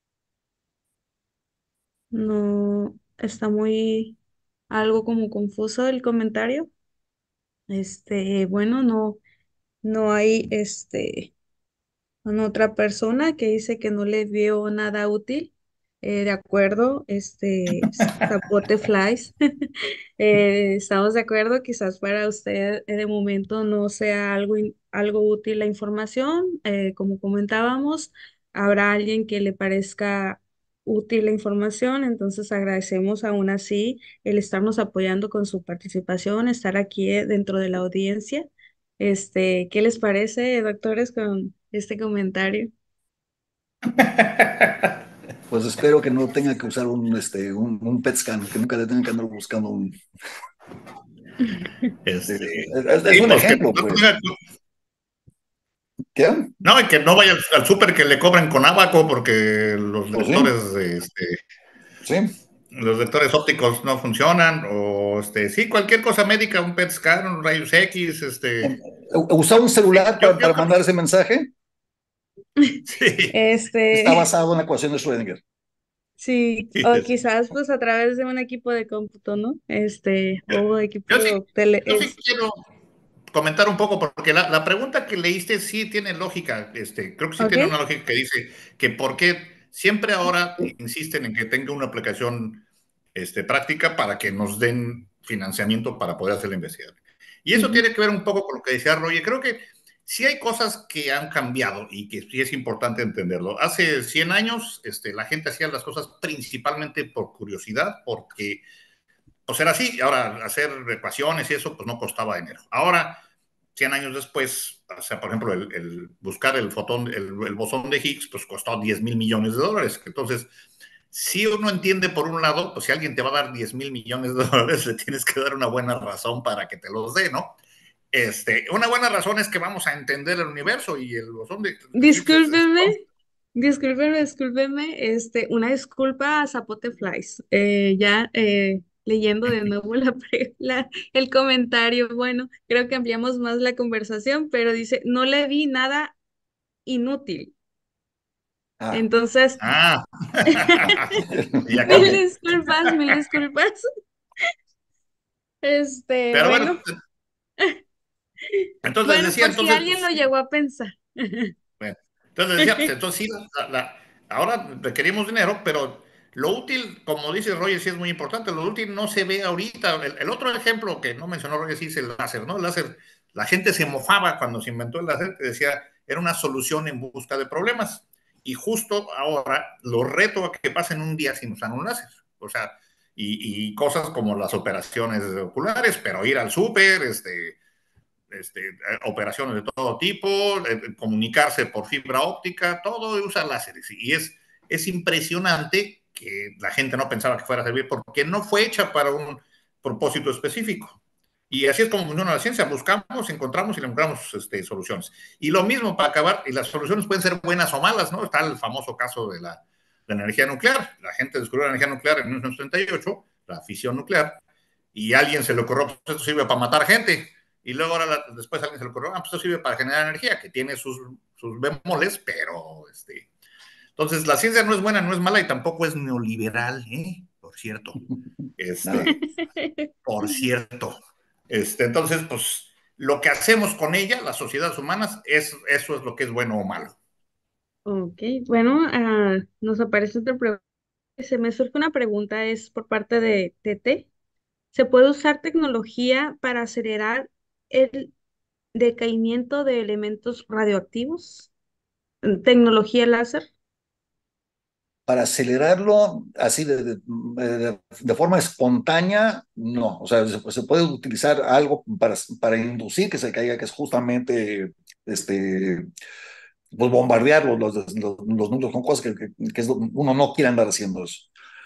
no, está muy algo como confuso el comentario. Este, bueno, no, no hay este con otra persona que dice que no le vio nada útil. Eh, de acuerdo, este Zapote Flies. Eh, estamos de acuerdo, quizás para usted eh, de momento no sea algo, in- algo útil la información. Eh, como comentábamos, habrá alguien que le parezca útil la información, entonces agradecemos aún así el estarnos apoyando con su participación, estar aquí eh, dentro de la audiencia. Este, ¿qué les parece, doctores, con este comentario? Pues espero que no tenga que usar un, este, un, un PET scan, que nunca le tengan que andar buscando un, Este, Es, es sí, un pues que ejemplo, no pues. tenga- ¿Qué? no, y que no vaya al, al súper que le cobren con abaco porque los Pues sí, lectores, este, sí. los lectores ópticos no funcionan, o este, sí, cualquier cosa médica, un PET scan, un rayos X, Em, este, Usar un sí, celular yo, para, yo para creo mandar ese mensaje que está Este, basado en la ecuación de Schrödinger. sí, o sí. quizás pues a través de un equipo de cómputo, ¿no? Este, Yo, o yo sí, equipo tele, yo sí es, quiero comentar un poco, porque la, la, pregunta que leíste sí tiene lógica, este, creo que sí ¿ok? tiene una lógica que dice que por qué siempre ahora insisten en que tenga una aplicación este, práctica para que nos den financiamiento para poder hacer la investigación. Y eso Ujú, tiene que ver un poco con lo que decía Roger. Creo que sí hay cosas que han cambiado y que sí es importante entenderlo. Hace cien años este, la gente hacía las cosas principalmente por curiosidad, porque pues era así. Ahora, hacer ecuaciones y eso, pues no costaba dinero. Ahora, cien años después, o sea, por ejemplo, el, el buscar el fotón, el, el, bosón de Higgs, pues costó diez mil millones de dólares. Entonces, si uno entiende por un lado, pues si alguien te va a dar diez mil millones de dólares, le tienes que dar una buena razón para que te los dé, ¿no? Este, una buena razón es que vamos a entender el universo y el bosón de, de Higgs es, es discúlpeme, discúlpeme, discúlpeme, este, una disculpa a Zapote Flies. Eh, ya eh, leyendo de nuevo la, pre- la- el comentario, bueno, creo que ampliamos más la conversación, pero dice, no le vi nada inútil. Ah, Entonces, ah, ya mil cambia. disculpas, mil disculpas. Este, Pero bueno, bueno, entonces bueno, decía, por si entonces, alguien pues lo llegó a pensar. bueno, entonces decía, pues entonces sí, la, la, ahora requerimos dinero, pero lo útil, como dice Roger, sí es muy importante, lo útil no se ve ahorita. El, el otro ejemplo que no mencionó Roger sí es el láser, ¿no? El láser, la gente se mofaba cuando se inventó el láser, que decía, era una solución en busca de problemas. Y justo ahora lo reto a que pasen un día sin usar un láser. O sea, y, y cosas como las operaciones oculares, pero ir al súper, este, este, operaciones de todo tipo, eh, comunicarse por fibra óptica, todo usa láseres. Y es, es impresionante que la gente no pensaba que fuera a servir porque no fue hecha para un propósito específico. Y así es como funciona la ciencia, buscamos, encontramos y le encontramos este, soluciones. Y lo mismo para acabar, y las soluciones pueden ser buenas o malas, ¿no? Está el famoso caso de la, de la energía nuclear. La gente descubrió la energía nuclear en mil novecientos treinta y ocho, la fisión nuclear, y a alguien se le ocurrió, pues esto sirve para matar gente. Y luego ahora la, después a alguien se le ocurrió, ah, pues esto sirve para generar energía, que tiene sus, sus bemoles, pero este. Entonces, la ciencia no es buena, no es mala y tampoco es neoliberal, ¿eh? Por cierto. nada. Este, por cierto. Este, entonces, pues, lo que hacemos con ella, las sociedades humanas, es, eso es lo que es bueno o malo. Ok, bueno, ah, nos aparece otra pregunta. Se me surge una pregunta, es por parte de T T. ¿Se puede usar tecnología para acelerar el decaimiento de elementos radioactivos? ¿Tecnología láser? Para acelerarlo así de, de- de- de forma espontánea, no. O sea, se, se puede utilizar algo para, para inducir que se caiga, que es justamente este, pues bombardear los, los, los, los núcleos con cosas que, que, que es, uno no quiere andar haciendo eso.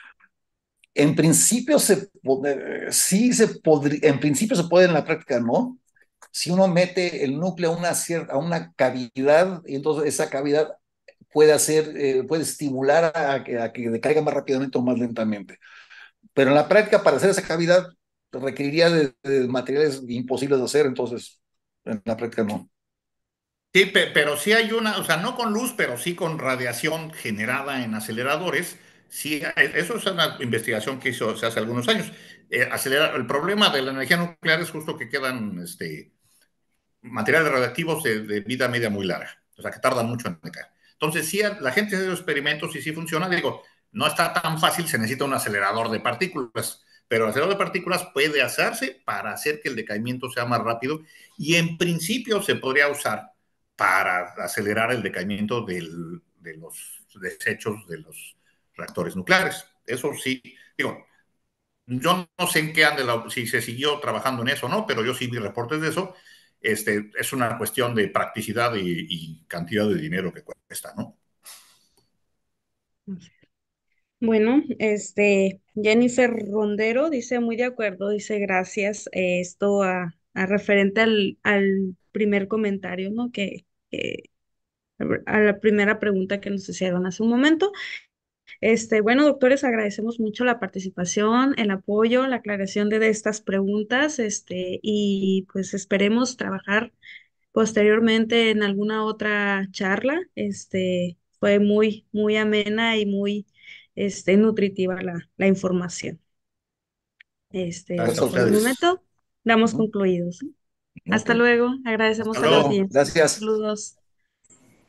En principio se puede, sí se podría, en principio se puede, en la práctica no. Si uno mete el núcleo a una, cierta, a una cavidad, y entonces esa cavidad puede hacer, eh, puede estimular a que, a que decaiga más rápidamente o más lentamente. Pero en la práctica, para hacer esa cavidad, requeriría de, de materiales imposibles de hacer, entonces en la práctica no. Sí, pe- pero sí hay una, o sea, no con luz, pero sí con radiación generada en aceleradores. Sí, eh, eso es una investigación que hizo se hace algunos años. Eh, acelerar, el problema de la energía nuclear es justo que quedan este, materiales radiactivos de, de vida media muy larga, o sea, que tardan mucho en decaer. Entonces, sí, la gente hace los experimentos y sí funciona. Digo, no está tan fácil, se necesita un acelerador de partículas, pero el acelerador de partículas puede hacerse para hacer que el decaimiento sea más rápido y en principio se podría usar para acelerar el decaimiento del, de los desechos de los reactores nucleares. Eso sí, digo, yo no sé en qué ande, la, si se siguió trabajando en eso o no, pero yo sí vi reportes de eso. Este, es una cuestión de practicidad y, y cantidad de dinero que cuesta, ¿no? Bueno, este, Jennifer Rondero dice muy de acuerdo, dice gracias, eh, esto a, a referente al, al primer comentario, ¿no? Que, que- a la primera pregunta que nos hicieron hace un momento. Este, bueno, doctores, agradecemos mucho la participación, el apoyo, la aclaración de, de estas preguntas, este, y pues esperemos trabajar posteriormente en alguna otra charla. Este, fue muy, muy amena y muy, este, nutritiva la, la información. Gracias Este, a Gracias a por el ustedes. ustedes. momento, damos Ujú. concluidos. Ok. Hasta luego, Hasta agradecemos a la luego. Luego, audiencia. gracias. Saludos.